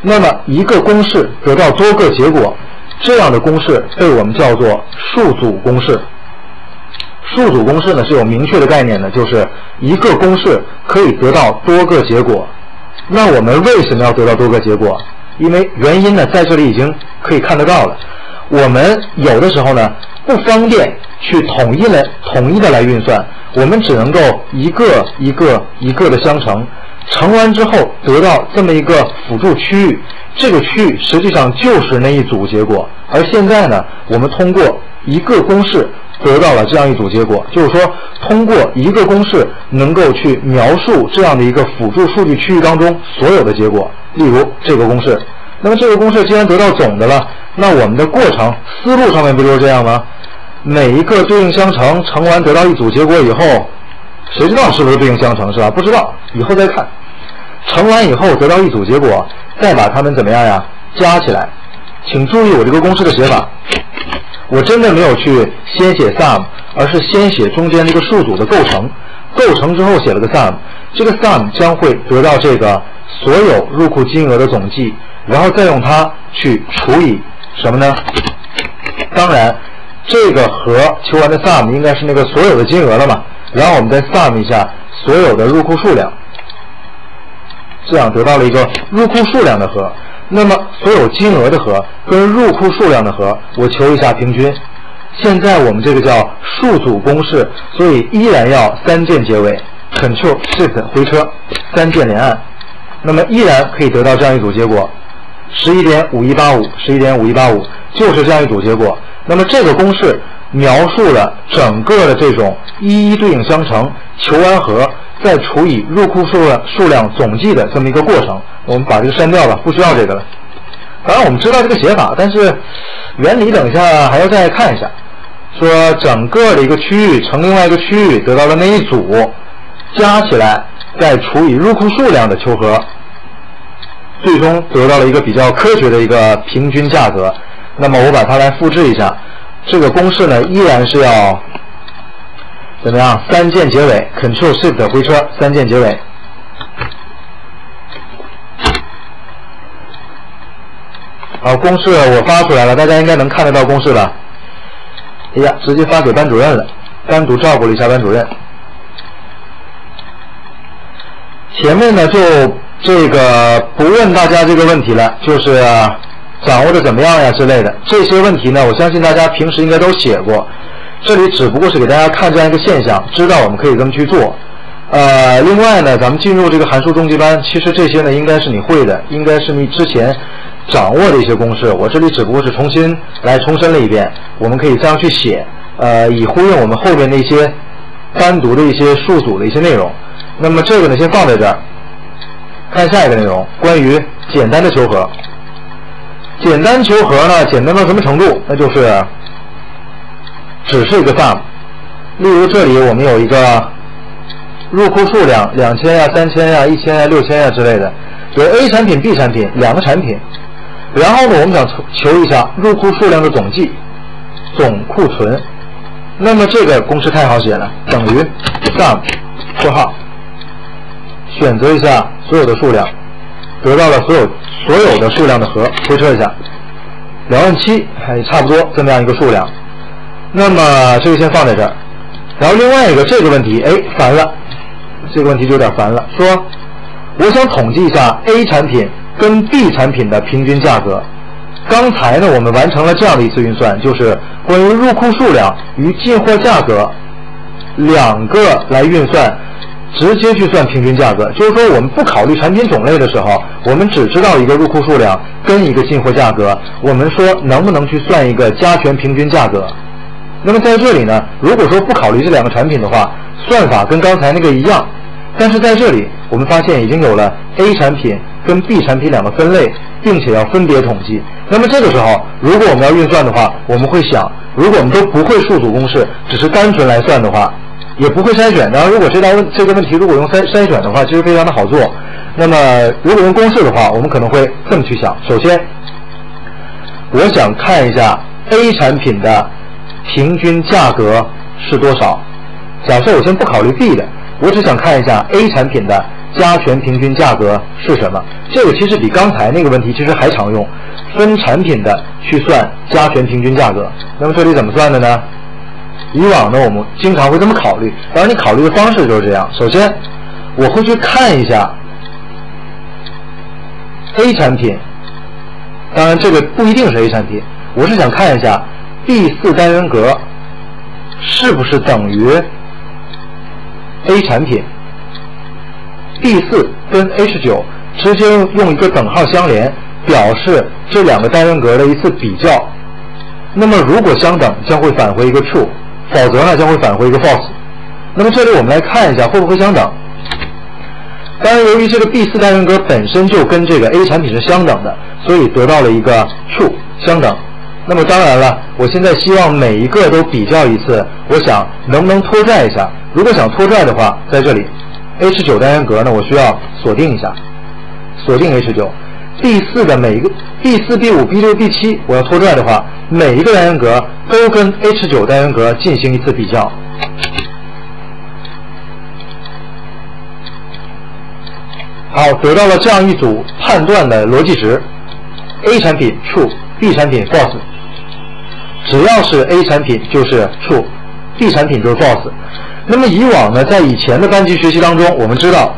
那么一个公式得到多个结果，这样的公式被我们叫做数组公式。数组公式呢是有明确的概念的，就是一个公式可以得到多个结果。那我们为什么要得到多个结果？因为原因呢在这里已经可以看得到了。我们有的时候呢不方便去统一来统一的来运算，我们只能够一个一个一个的相乘，乘完之后得到这么一个辅助区域，这个区域实际上就是那一组结果。而现在呢，我们通过一个公式得到了这样一组结果，就是说通过一个公式能够去描述这样的一个辅助数据区域当中所有的结果。例如这个公式，那么这个公式既然得到总的了，那我们的过程思路上面不就是这样吗？每一个对应相乘，乘完得到一组结果以后，谁知道是不是对应相乘，是吧？不知道，以后再看。乘完以后得到一组结果，再把它们怎么样呀？加起来。请注意我这个公式的写法，我真的没有去先写 sum， 而是先写中间这个数组的构成，构成之后写了个 sum， 这个 sum 将会得到这个所有入库金额的总计，然后再用它去除以什么呢？当然这个和求完的 sum 应该是那个所有的金额了嘛，然后我们再 sum 一下所有的入库数量，这样得到了一个入库数量的和。那么所有金额的和跟入库数量的和，我求一下平均。现在我们这个叫数组公式，所以依然要三键结尾 Ctrl Shift 回车，三键连按，那么依然可以得到这样一组结果 十一点五一八五 十一点五一八五 就是这样一组结果。那么这个公式描述了整个的这种一一对应相乘，求完和再除以入库数量数量总计的这么一个过程。我们把这个删掉吧，不需要这个了。当然我们知道这个写法，但是原理等一下还要再看一下。说整个的一个区域乘另外一个区域得到的那一组加起来再除以入库数量的求和，最终得到了一个比较科学的一个平均价格。那么我把它来复制一下，这个公式呢依然是要怎么样？三键结尾 Ctrl Shift 回车，三键结尾。好，公式我发出来了，大家应该能看得到公式了。哎呀，直接发给班主任了，单独照顾了一下班主任。前面呢就这个不问大家这个问题了，就是掌握的怎么样呀之类的这些问题呢，我相信大家平时应该都写过。这里只不过是给大家看这样一个现象，知道我们可以这么去做。呃，另外呢，咱们进入这个函数中级班，其实这些呢应该是你会的，应该是你之前掌握的一些公式，我这里只不过是重新来重申了一遍，我们可以这样去写，呃，以呼应我们后面的一些单独的一些数组的一些内容。那么这个呢先放在这儿，看下一个内容，关于简单的求和。简单求和呢，简单到什么程度？那就是只是一个 sum。例如这里我们有一个入库数量两千呀、三千呀、一千呀、六千呀之类的，有 A 产品、B 产品两个产品。然后呢，我们想求一下入库数量的总计，总库存。那么这个公式太好写了，等于 sum 括号选择一下所有的数量，得到了所有所有的数量的和，回车一下，两万七，也差不多这么样一个数量。那么这个先放在这儿。然后另外一个这个问题，哎，烦了，这个问题就有点烦了。说我想统计一下 A 产品跟 B 产品的平均价格。刚才呢，我们完成了这样的一次运算，就是关于入库数量与进货价格两个来运算，直接去算平均价格。就是说，我们不考虑产品种类的时候，我们只知道一个入库数量跟一个进货价格，我们说能不能去算一个加权平均价格？那么在这里呢，如果说不考虑这两个产品的话，算法跟刚才那个一样，但是在这里我们发现已经有了 A 产品跟 B 产品两个分类，并且要分别统计。那么这个时候，如果我们要运算的话，我们会想，如果我们都不会数组公式，只是单纯来算的话，也不会筛选。然后如果这道问这个问题如果用筛筛选的话，其实非常的好做。那么如果用公式的话，我们可能会这么去想：首先，我想看一下 A 产品的平均价格是多少。假设我先不考虑 B 的，我只想看一下 A 产品的加权平均价格是什么？这个其实比刚才那个问题其实还常用，分产品的去算加权平均价格。那么这里怎么算的呢？以往呢我们经常会这么考虑，当然你考虑的方式就是这样。首先我会去看一下 A 产品，当然这个不一定是 A 产品，我是想看一下 B 四 单元格是不是等于 A 产品， B 四 跟 H 九 直接用一个等号相连，表示这两个单元格的一次比较。那么如果相等，将会返回一个 true， 否则呢将会返回一个 false。那么这里我们来看一下会不会相等。当然由于这个 B 四 单元格本身就跟这个 A 产品是相等的，所以得到了一个 true 相等。那么当然了，我现在希望每一个都比较一次，我想能不能拖拽一下。如果想拖拽的话，在这里 H 九 单元格呢我需要锁定一下，锁定 H 九。 B 四 的每一个 B 四 B 五 B 六 B 七 我要拖拽的话，每一个单元格都跟 H 九 单元格进行一次比较。好，得到了这样一组判断的逻辑值 ，A 产品 true， B 产品 false。只要是 A 产品就是 true， B 产品就是 false。那么以往呢，在以前的班级学习当中，我们知道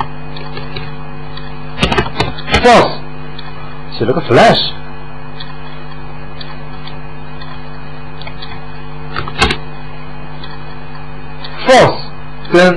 false 写了个 flash， false 跟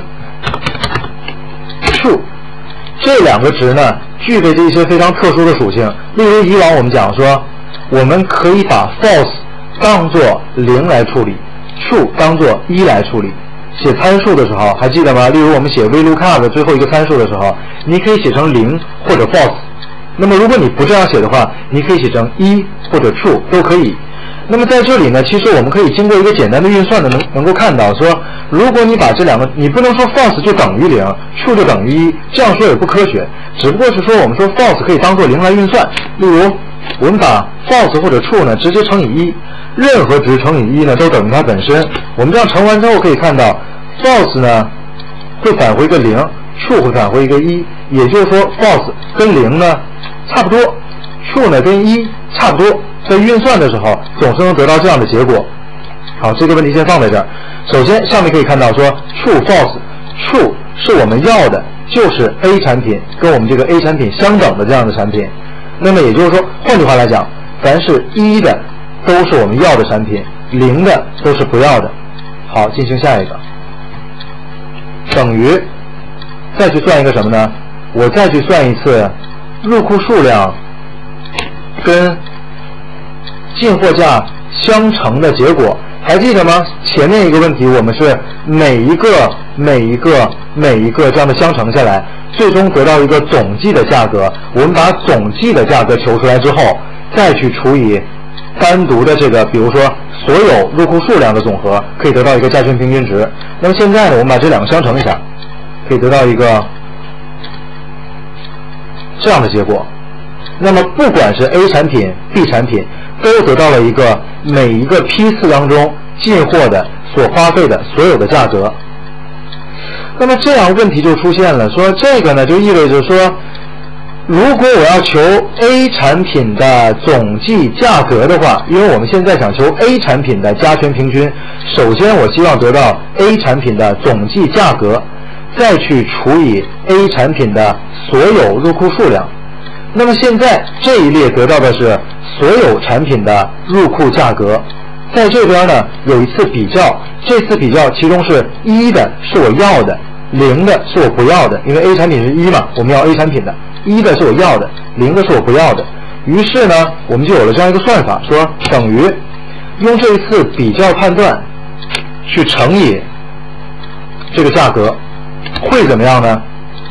true 这两个值呢，具备着一些非常特殊的属性。例如以往我们讲说，我们可以把 false 当作零来处理， true 当作一来处理。写参数的时候还记得吗？例如我们写 VLOOKUP 的最后一个参数的时候，你可以写成零或者 false。那么如果你不这样写的话，你可以写成一或者 true 都可以。那么在这里呢，其实我们可以经过一个简单的运算的能能够看到说，如果你把这两个，你不能说 false 就等于零 true 就等于一，这样说也不科学。只不过是说我们说 false 可以当做零来运算。例如我们把 false 或者 true 呢直接乘以一，任何值乘以一呢都等于它本身。我们这样乘完之后可以看到 false 呢会返回一个零， true 会返回一个一，也就是说 false 跟零呢差不多， true 呢跟一差不多，在运算的时候总是能得到这样的结果。好，这个问题先放在这儿。首先上面可以看到说 true false， true 是我们要的，就是 A 产品跟我们这个 A 产品相等的这样的产品。那么也就是说，换句话来讲，凡是一的都是我们要的产品，零的都是不要的。好，进行下一个，等于再去算一个什么呢？我再去算一次入库数量跟进货价相乘的结果，还记得吗？前面一个问题我们是每一个每一个每一个这样的相乘下来，最终得到一个总计的价格。我们把总计的价格求出来之后，再去除以单独的这个，比如说所有入库数量的总和，可以得到一个加权平均值。那么现在呢，我们把这两个相乘一下，可以得到一个这样的结果。那么不管是 A 产品 B 产品，都得到了一个每一个批次当中进货的所花费的所有的价格。那么这样问题就出现了，说这个呢就意味着说，如果我要求 A 产品的总计价格的话，因为我们现在想求 A 产品的加权平均，首先我希望得到 A 产品的总计价格，再去除以 A 产品的所有入库数量。那么现在这一列得到的是所有产品的入库价格，在这边呢有一次比较，这次比较其中是一的是我要的，零的是我不要的，因为 A 产品是一嘛，我们要 A 产品的，一的是我要的，零的是我不要的。于是呢我们就有了这样一个算法，说等于用这一次比较判断去乘以这个价格，会怎么样呢？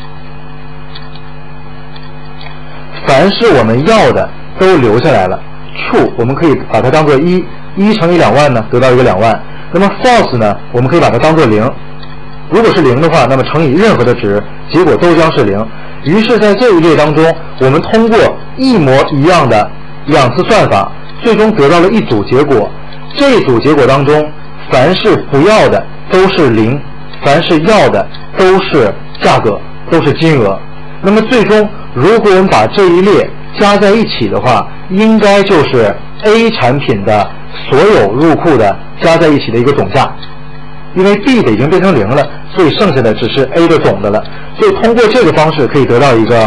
凡是我们要的都留下来了， true 我们可以把它当做一，一乘以两万呢得到一个两万。那么 false 呢我们可以把它当做零，如果是零的话，那么乘以任何的值，结果都将是零。于是在这一列当中，我们通过一模一样的两次算法，最终得到了一组结果。这一组结果当中，凡是不要的都是零，凡是要的都是价格， 都是金额。那么最终，如果我们把这一列加在一起的话，应该就是 A 产品的所有入库的加在一起的一个总价。因为 B 的已经变成零了，所以剩下的只是 A 的总的了。所以通过这个方式可以得到一个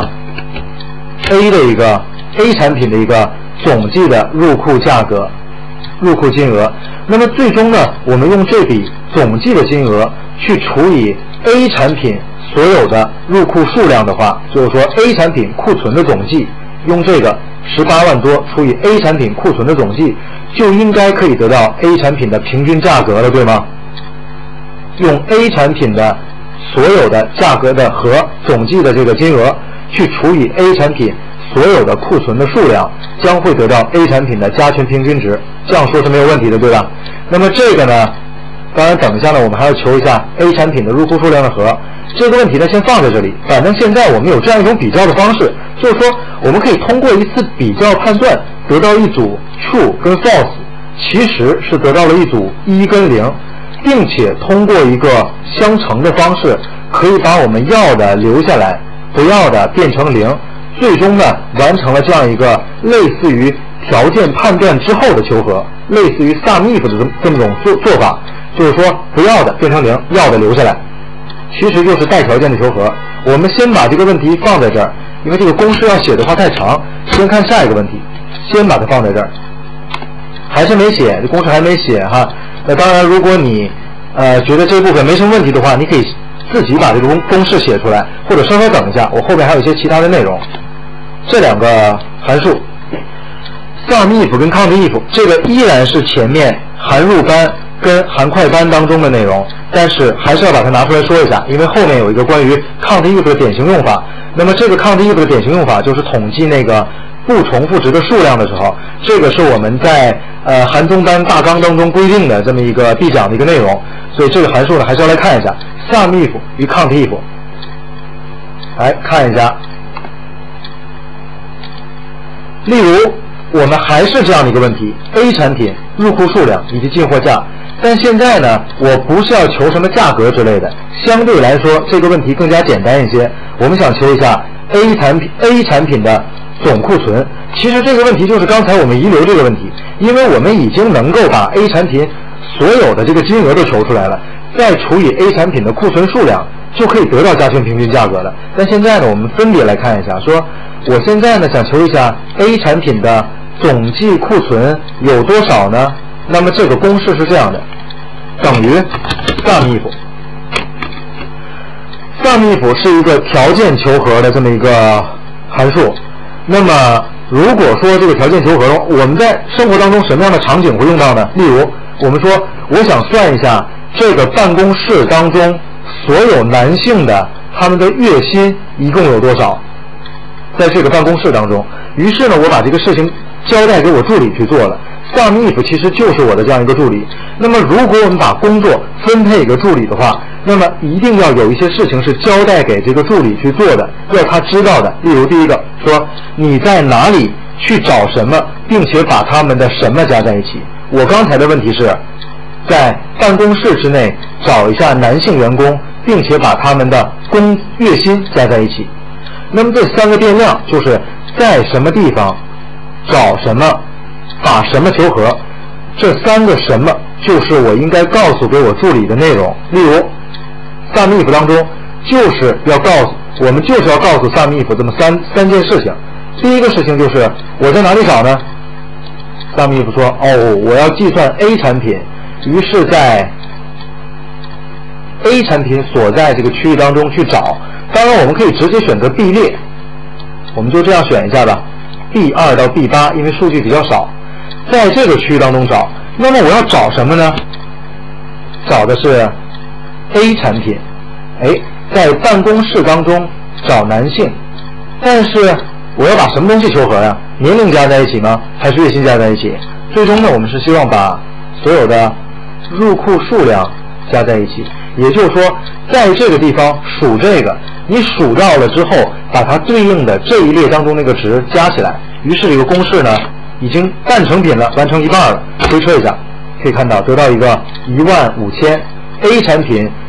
A 的一个 A 产品的一个总计的入库价格、入库金额。那么最终呢，我们用这笔总计的金额去除以 A 产品所有的入库数量的话，就是说 A 产品库存的总计，用这个十八万多除以 A 产品库存的总计，就应该可以得到 A 产品的平均价格了，对吗？用 A 产品的所有的价格的和总计的这个金额去除以 A 产品所有的库存的数量，将会得到 A 产品的加权平均值。这样说是没有问题的，对吧？那么这个呢，当然等一下呢，我们还要求一下 A 产品的入库数量的和。这个问题呢，先放在这里。反正现在我们有这样一种比较的方式，就是说我们可以通过一次比较判断，得到一组 true 跟 false， 其实是得到了一组一跟零。并且通过一个相乘的方式，可以把我们要的留下来，不要的变成零，最终呢完成了这样一个类似于条件判断之后的求和，类似于 sum if 的这么种做做法，就是说不要的变成零，要的留下来，其实就是带条件的求和。我们先把这个问题放在这儿，因为这个公式要写的话太长，先看下一个问题，先把它放在这儿。还是没写，这公式还没写哈。那当然，如果你呃觉得这部分没什么问题的话，你可以自己把这个公公式写出来，或者稍稍等一下，我后面还有一些其他的内容。这两个函数 sum if 跟 count if， 这个依然是前面函入班跟函快班当中的内容，但是还是要把它拿出来说一下，因为后面有一个关于 count if 的典型用法。那么这个 count if 的典型用法就是统计那个不重复值的数量的时候，这个是我们在呃函中班大纲当中规定的这么一个必讲的一个内容，所以这个函数呢还是要来看一下 sum if 与 count if。来看一下，例如我们还是这样的一个问题 ：A 产品入库数量以及进货价。但现在呢，我不是要求什么价格之类的，相对来说这个问题更加简单一些。我们想求一下 A 产品 A 产品的总库存。其实这个问题就是刚才我们遗留这个问题，因为我们已经能够把 A 产品所有的这个金额都求出来了，再除以 A 产品的库存数量，就可以得到加权平均价格了。但现在呢，我们分别来看一下，说我现在呢想求一下 A 产品的总计库存有多少呢？那么这个公式是这样的，等于 sum if。sum if 是一个条件求和的这么一个函数。那么如果说这个条件求和，我们在生活当中什么样的场景会用到呢？例如我们说我想算一下这个办公室当中所有男性的他们的月薪一共有多少，在这个办公室当中。于是呢，我把这个事情交代给我助理去做了。sum if 其实就是我的这样一个助理。那么如果我们把工作分配给助理的话，那么一定要有一些事情是交代给这个助理去做的，要他知道的。例如第一个说你在哪里去找什么，并且把他们的什么加在一起。我刚才的问题是在办公室之内找一下男性员工，并且把他们的工月薪加在一起。那么这三个变量就是在什么地方找什么，把什么求和，这三个什么就是我应该告诉给我助理的内容。例如 sum if 当中就是要告诉我们就是要告诉 sum if 这么三三件事情。第一个事情就是我在哪里找呢？ sum if 说哦，我要计算 A 产品，于是在 A 产品所在这个区域当中去找。当然我们可以直接选择 B 列，我们就这样选一下吧， B 二 到 B 八， 因为数据比较少，在这个区域当中找。那么我要找什么呢？找的是 A 产品，哎，在办公室当中找男性，但是我要把什么东西求和呀？年龄加在一起吗？还是月薪加在一起？最终呢，我们是希望把所有的入库数量加在一起。也就是说，在这个地方数这个，你数到了之后，把它对应的这一列当中那个值加起来，于是这个公式呢已经半成品了，完成一半了。推测一下，可以看到得到一个一万五千 A 产品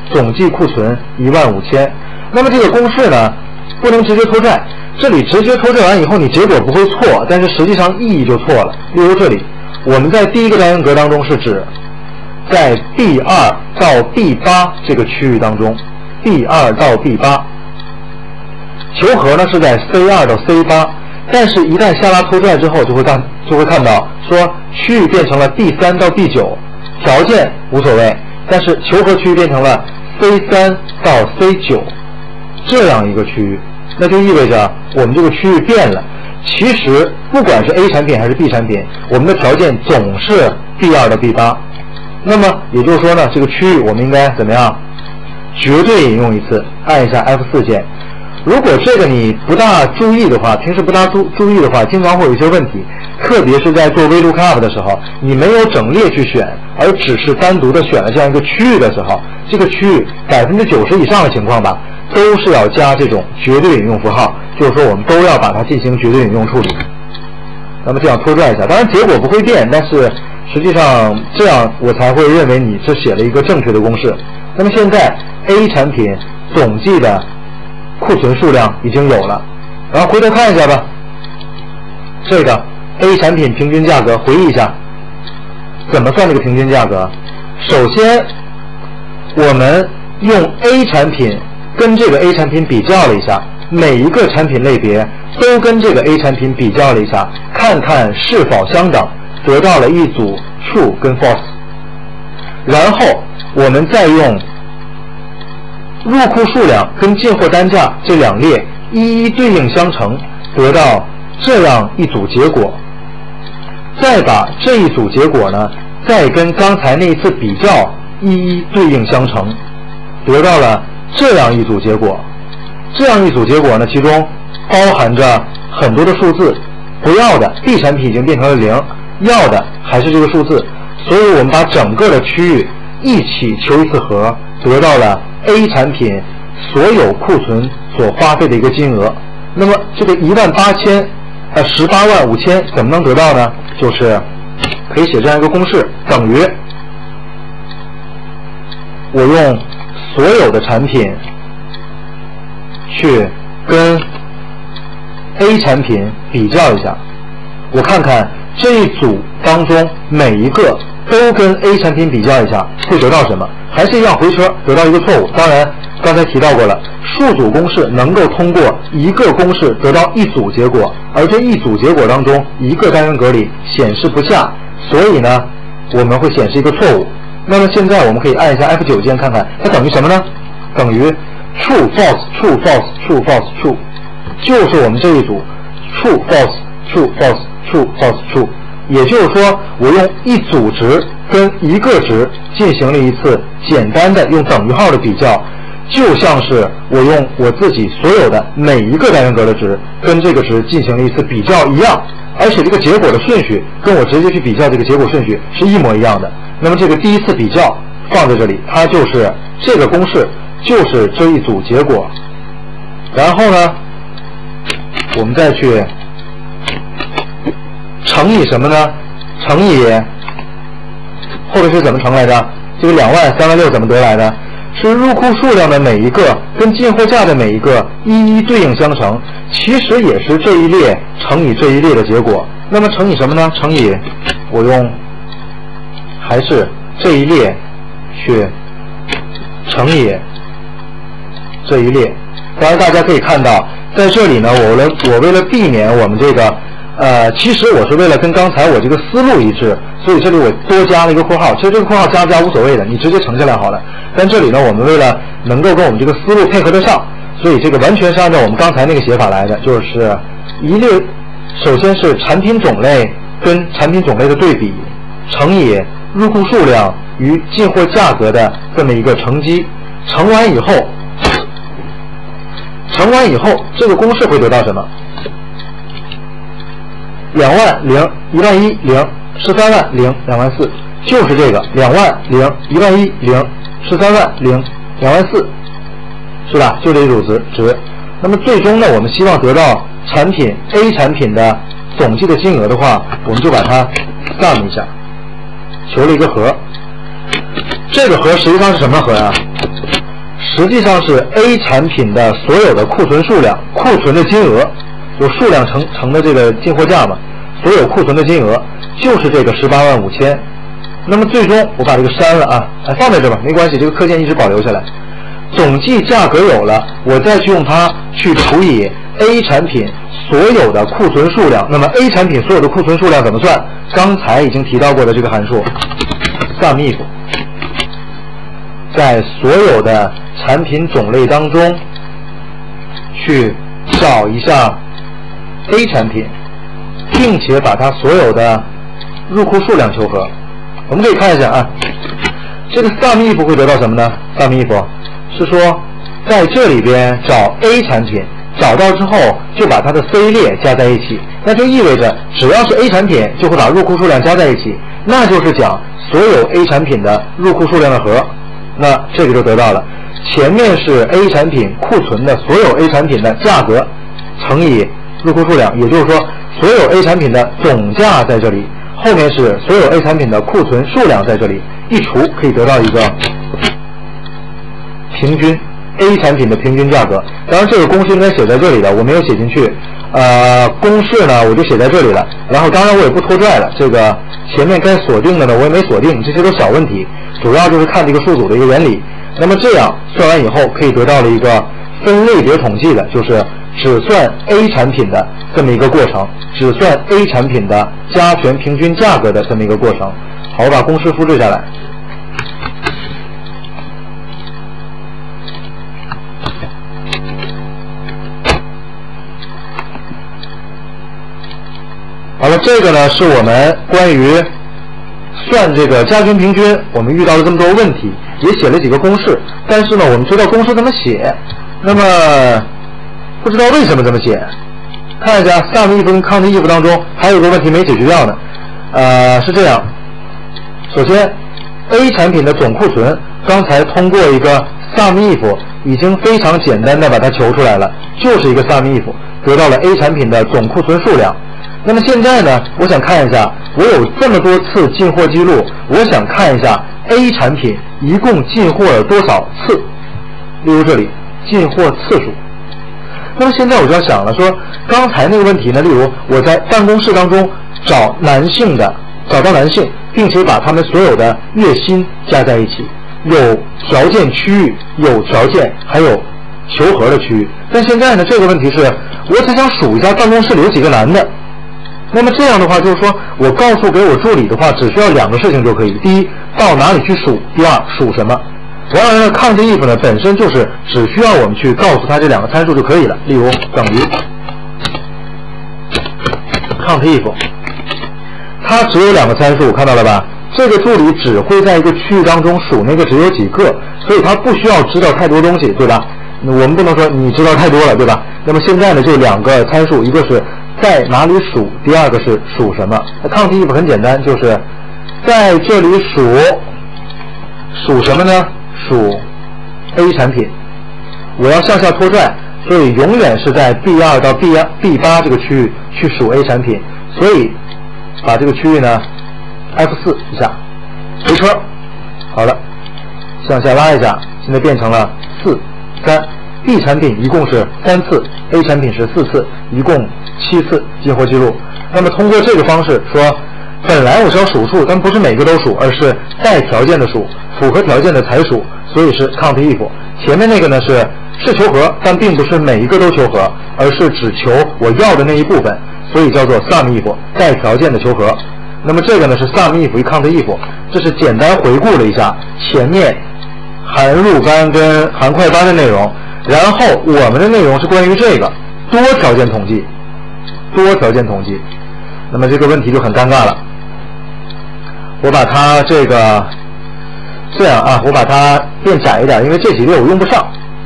总计库存一万五千。那么这个公式呢，不能直接拖拽，这里直接拖拽完以后，你结果不会错，但是实际上意义就错了。例如这里，我们在第一个单元格当中是指在 B 二 到 B 八 这个区域当中 ，B 二 到 B 八， 求和呢是在 C 二 到 C 八， 但是一旦下拉拖拽之后，就会看就会看到说区域变成了 B 三 到 B 九， 条件无所谓，但是求和区域变成了 C 三 到 C 九 这样一个区域，那就意味着我们这个区域变了。其实不管是 A 产品还是 B 产品，我们的条件总是 B 二 到 B 八。那么也就是说呢，这个区域我们应该怎么样？绝对引用一次，按一下 F 四 键。如果这个你不大注意的话，平时不大注注意的话，经常会有一些问题，特别是在做 VLOOKUP 的时候，你没有整列去选，而只是单独的选了这样一个区域的时候，这个区域百分之九十以上的情况吧，都是要加这种绝对引用符号，就是说我们都要把它进行绝对引用处理。那么这样拖拽一下，当然结果不会变，但是实际上这样我才会认为你是写了一个正确的公式。那么现在 A 产品总计的库存数量已经有了，然后回头看一下吧，这个 A 产品平均价格，回忆一下怎么算这个平均价格。首先我们用 A 产品跟这个 A 产品比较了一下，每一个产品类别都跟这个 A 产品比较了一下，看看是否相等，得到了一组 true 跟 false， 然后我们再用入库数量跟进货单价这两列一一对应相乘，得到这样一组结果，再把这一组结果呢再跟刚才那一次比较一一对应相乘，得到了这样一组结果。这样一组结果呢，其中包含着很多的数字，不要的 B 产品已经变成了零，要的还是这个数字，所以我们把整个的区域一起求一次和，得到了 A 产品所有库存所花费的一个金额。那么这个一万八千呃十八万五千怎么能得到呢？就是可以写这样一个公式，等于我用所有的产品去跟 A 产品比较一下，我看看这一组当中每一个都跟 A 产品比较一下会得到什么，还是一样回车得到一个错误。当然刚才提到过了，数组公式能够通过一个公式得到一组结果，而这一组结果当中一个单元格里显示不下，所以呢我们会显示一个错误。那么现在我们可以按一下 F 九 键，看看它等于什么呢？等于 true false true false true false true， 就是我们这一组 true false true false true false true。也就是说，我用一组值跟一个值进行了一次简单的用等于号的比较，就像是我用我自己所有的每一个单元格的值跟这个值进行了一次比较一样，而且这个结果的顺序跟我直接去比较这个结果顺序是一模一样的。那么这个第一次比较放在这里，它就是这个公式就是这一组结果。然后呢，我们再去乘以什么呢？乘以后边是怎么乘来着？这个两万三万六怎么得来的？是入库数量的每一个跟进货价的每一个一一对应相乘，其实也是这一列乘以这一列的结果。那么乘以什么呢？乘以我用还是这一列去乘以这一列。当然大家可以看到，在这里呢，我为了我为了避免我们这个呃，其实我是为了跟刚才我这个思路一致，所以这里我多加了一个括号。其实这个括号加不加无所谓的，你直接乘下来好了。但这里呢，我们为了能够跟我们这个思路配合得上，所以这个完全是按照我们刚才那个写法来的，就是一列，首先是产品种类跟产品种类的对比，乘以入库数量与进货价格的这么一个乘积，乘完以后，乘完以后，这个公式会得到什么？两万零一万一零十三万零两万四，就是这个两万零一万一零十三万零两万四，是吧？就这一组值值。那么最终呢，我们希望得到产品 A 产品的总计的金额的话，我们就把它 sum 一下，求了一个和。这个和实际上是什么和呀？ 实际上是 A 产品的所有的库存数量、库存的金额，有数量乘乘的这个进货价嘛，所有库存的金额就是这个十八万五千。那么最终我把这个删了啊，哎放在这吧，没关系，这个课件一直保留下来。总计价格有了，我再去用它去除以 A 产品所有的库存数量。那么 A 产品所有的库存数量怎么算？刚才已经提到过的这个函数 SUMIF， 在所有的产品种类当中去找一下 A 产品，并且把它所有的入库数量求和。我们可以看一下啊，这个 SUMIF 会得到什么呢？ SUMIF 是说在这里边找 A 产品，找到之后就把它的 C 列加在一起，那就意味着只要是 A 产品就会把入库数量加在一起，那就是讲所有 A 产品的入库数量的和。那这个就得到了，前面是 A 产品库存的所有 A 产品的价格乘以入库数量，也就是说所有 A 产品的总价在这里，后面是所有 A 产品的库存数量在这里，一除可以得到一个平均 A 产品的平均价格。当然这个公式应该写在这里的，我没有写进去，呃，公式呢我就写在这里了，然后当然我也不拖拽了，这个前面该锁定的呢我也没锁定，这些都小问题，主要就是看这个数组的一个原理。那么这样算完以后可以得到了一个分类别统计的，就是只算 A 产品的这么一个过程，只算 A 产品的加权平均价格的这么一个过程。好，我把公式复制下来。好了，这个呢是我们关于算这个加权平均我们遇到了这么多问题，也写了几个公式，但是呢我们知道公式怎么写，那么不知道为什么这么写。看一下 SUMIF 跟 COUNTIF 当中还有一个问题没解决掉呢，呃是这样，首先 A 产品的总库存刚才通过一个 SUMIF 已经非常简单的把它求出来了，就是一个 SUMIF 得到了 A 产品的总库存数量。那么现在呢我想看一下，我有这么多次进货记录，我想看一下 A 产品一共进货了多少次，例如这里进货次数。那么现在我就要想了，说刚才那个问题呢，例如我在办公室当中找男性的，找到男性，并且把他们所有的月薪加在一起，有条件区域，有条件还有求和的区域。但现在呢这个问题是我只想数一下办公室里有几个男的，那么这样的话就是说我告诉给我助理的话只需要两个事情就可以，第一到哪里去数，第二数什么。然而呢 COUNTIF 呢本身就是只需要我们去告诉他这两个参数就可以了，例如等于 COUNTIF， 它只有两个参数，看到了吧，这个助理只会在一个区域当中数那个只有几个，所以他不需要知道太多东西，对吧？我们不能说你知道太多了，对吧？那么现在呢就两个参数，一个是在哪里数，第二个是数什么。那 COUNTIF 很简单，就是在这里数数什么呢？数 A 产品，我要向下拖拽，所以永远是在 B 二 到 B 八 这个区域去数 A 产品，所以把这个区域呢 F 四 一下回车，好了，向下拉一下，现在变成了四三。B 产品一共是三次， A 产品是四次，一共七次进货记录。那么通过这个方式说，本来我是要数数，但不是每个都数，而是带条件的数，符合条件的才数，所以是 COUNTIF。前面那个呢是是求和，但并不是每一个都求和，而是只求我要的那一部分，所以叫做 SUMIF， 带条件的求和。那么这个呢是 SUMIF 与 COUNTIF， 这是简单回顾了一下前面含入班跟含快班的内容，然后我们的内容是关于这个多条件统计，多条件统计。那么这个问题就很尴尬了，我把它这个这样啊，我把它变窄一点，因为这几列我用不上。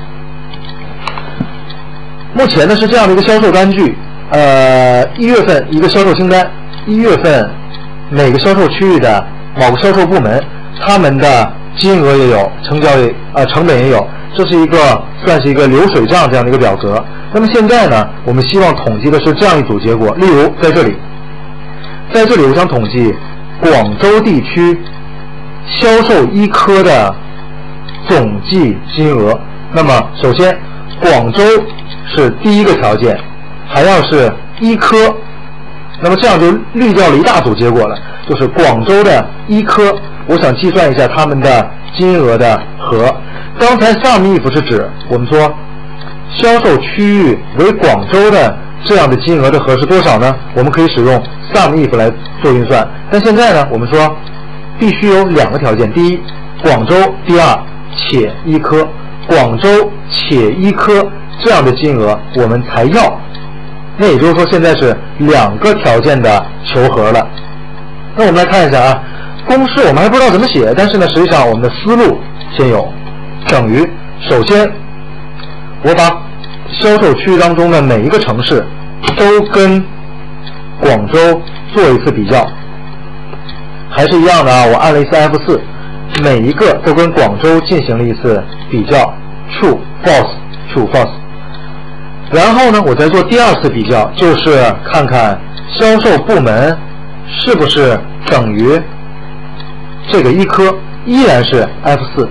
目前呢是这样的一个销售单据，呃，一月份一个销售清单，一月份每个销售区域的某个销售部门，他们的金额也有，成交也呃成本也有，这是一个算是一个流水账这样的一个表格。那么现在呢，我们希望统计的是这样一组结果，例如在这里，在这里我想统计广州地区销售一科的总计金额， 那么首先广州是第一个条件，还要是医科，那么这样就滤掉了一大组结果了，就是广州的医科，我想计算一下他们的金额的和。刚才 sum if 是指我们说销售区域为广州的这样的金额的和是多少呢？我们可以使用 sum if 来做运算，但现在呢，我们说必须有两个条件，第一广州，第二且医科，广州且医科这样的金额我们才要。那也就是说现在是两个条件的求和了。那我们来看一下啊，公式我们还不知道怎么写，但是呢实际上我们的思路先有，等于首先我把销售区域当中的每一个城市都跟广州做一次比较，还是一样的啊，我按了一次 F 四， 每一个都跟广州进行了一次比较 True False True False， 然后呢我再做第二次比较，就是看看销售部门是不是等于这个医科，依然是 F 四。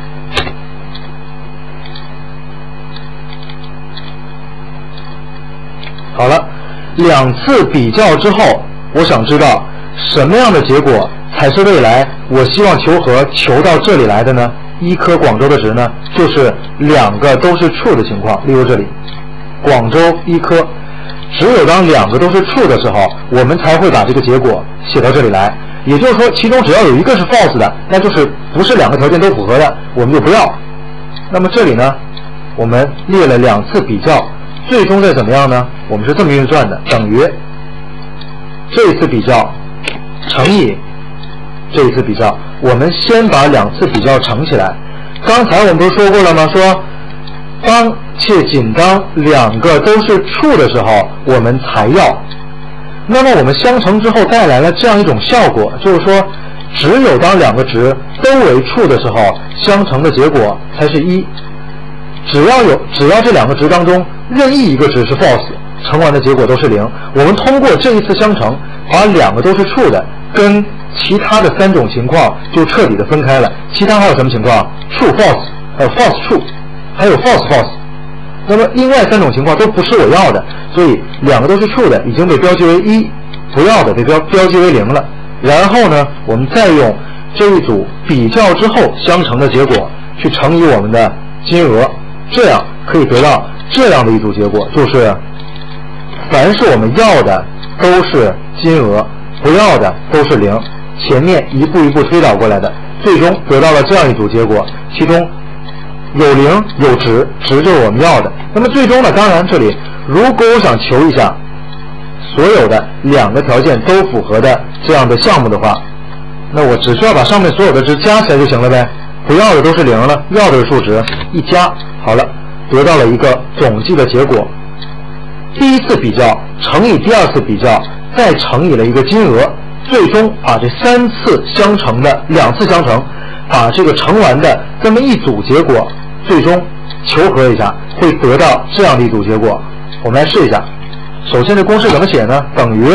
好了，两次比较之后，我想知道什么样的结果才是未来我希望求和求到这里来的呢？医科广州的值呢，就是两个都是 true 的情况。例如这里，广州医科，只有当两个都是 true 的时候，我们才会把这个结果写到这里来。也就是说，其中只要有一个是 false 的，那就是不是两个条件都符合的，我们就不要。那么这里呢，我们列了两次比较。最终再怎么样呢？我们是这么运算的，等于这一次比较乘以这一次比较。我们先把两次比较乘起来。刚才我们不是说过了吗？说当且仅当两个都是 true 的时候，我们才要。那么我们相乘之后带来了这样一种效果，就是说只有当两个值都为 true 的时候，相乘的结果才是一。只要有只要这两个值当中任意一个值是 false， 乘完的结果都是零。我们通过这一次相乘，把两个都是 true 的跟其他的三种情况就彻底的分开了。其他还有什么情况？ true false， 还有 false true， 还有 false false。那么另外三种情况都不是我要的，所以两个都是 true 的已经被标记为一，不要的被标标记为零了。然后呢，我们再用这一组比较之后相乘的结果去乘以我们的金额。这样可以得到这样的一组结果，就是凡是我们要的都是金额，不要的都是零，前面一步一步推导过来的，最终得到了这样一组结果，其中有零有值，值就是我们要的。那么最终呢，当然这里如果我想求一下所有的两个条件都符合的这样的项目的话，那我只需要把上面所有的值加起来就行了呗，不要的都是零了，要的是数值，一加好了，得到了一个总计的结果。第一次比较乘以第二次比较，再乘以了一个金额，最终把这三次相乘的两次相乘，把这个乘完的这么一组结果，最终求和一下，会得到这样的一组结果。我们来试一下。首先这公式怎么写呢？等于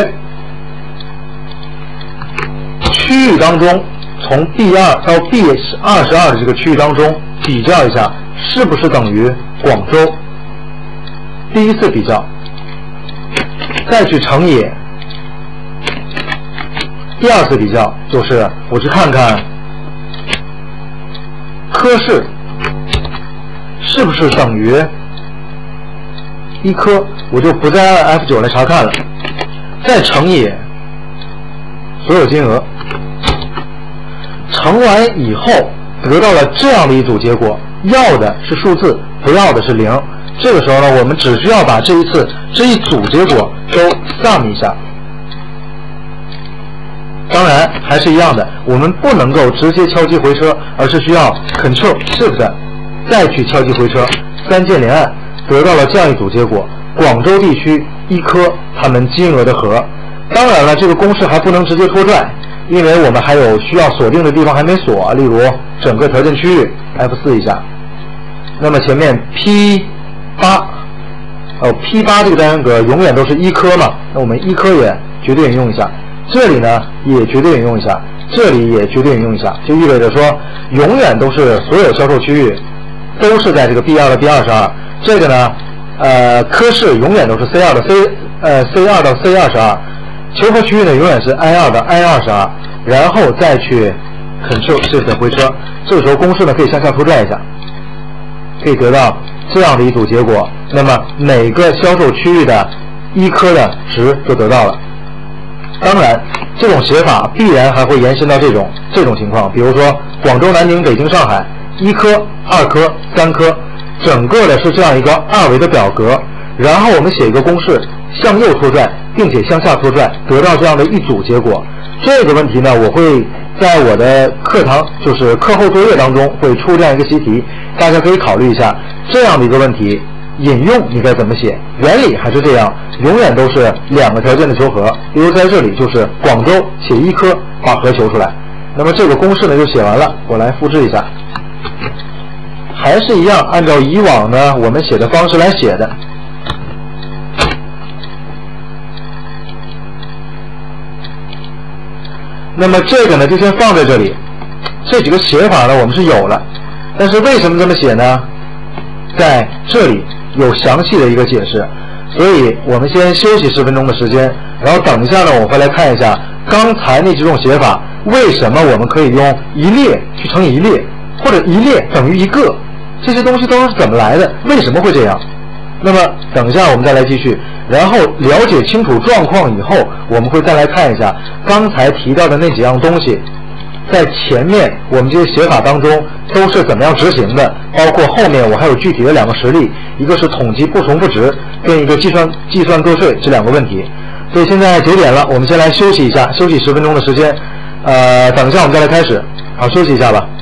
区域当中从 B 二 到 B 二十二的这个区域当中比较一下，是不是等于广州？第一次比较，再去乘以第二次比较，就是我去看看科室是不是等于医科，我就不再按 F 九 来查看了，再乘以所有金额，乘完以后得到了这样的一组结果，要的是数字，不要的是零。这个时候呢，我们只需要把这一次这一组结果都 sum 一下。当然还是一样的，我们不能够直接敲击回车，而是需要 Control Shift 再去敲击回车，三键连按，得到了这样一组结果：广州地区医科他们金额的和。当然了，这个公式还不能直接拖拽，因为我们还有需要锁定的地方还没锁，例如整个条件区域 F 四 一下。那么前面 P 八，哦 P 八 这个单元格永远都是医科嘛，那我们医科也绝对引用一下，这里呢也绝对引用一下，这里也绝对引用一下，就意味着说永远都是所有销售区域都是在这个 B 二 到 B 二十二，这个呢，呃，科室永远都是 C 二 到 C 呃 C 二 到 C 二十二，求和区域呢永远是 I 二 到 I 二十二，然后再去 Ctrl Shift 回车，这个时候公式呢可以向下拖拽一下，可以得到这样的一组结果。那么每个销售区域的一科的值就得到了。当然，这种写法必然还会延伸到这种这种情况，比如说广州、南宁、北京、上海，一科、二科、三科，整个的是这样一个二维的表格，然后我们写一个公式，向右拖拽，并且向下拖拽，得到这样的一组结果。这个问题呢，我会在我的课堂，就是课后作业当中会出这样一个习题，大家可以考虑一下这样的一个问题。引用你该怎么写？原理还是这样，永远都是两个条件的求和。比如在这里就是广州写一科，把和求出来。那么这个公式呢就写完了，我来复制一下，还是一样，按照以往呢我们写的方式来写的。那么这个呢就先放在这里，这几个写法呢我们是有了，但是为什么这么写呢？在这里有详细的一个解释，所以我们先休息十分钟的时间，然后等一下呢，我会来看一下刚才那几种写法，为什么我们可以用一列去乘以一列，或者一列等于一个，这些东西都是怎么来的？为什么会这样？那么等一下我们再来继续，然后了解清楚状况以后，我们会再来看一下刚才提到的那几样东西，在前面我们这些写法当中都是怎么样执行的，包括后面我还有具体的两个实例，一个是统计不重复值，跟一个计算计算个税这两个问题。所以现在九点了，我们先来休息一下，休息十分钟的时间，呃，等一下我们再来开始。好，休息一下吧。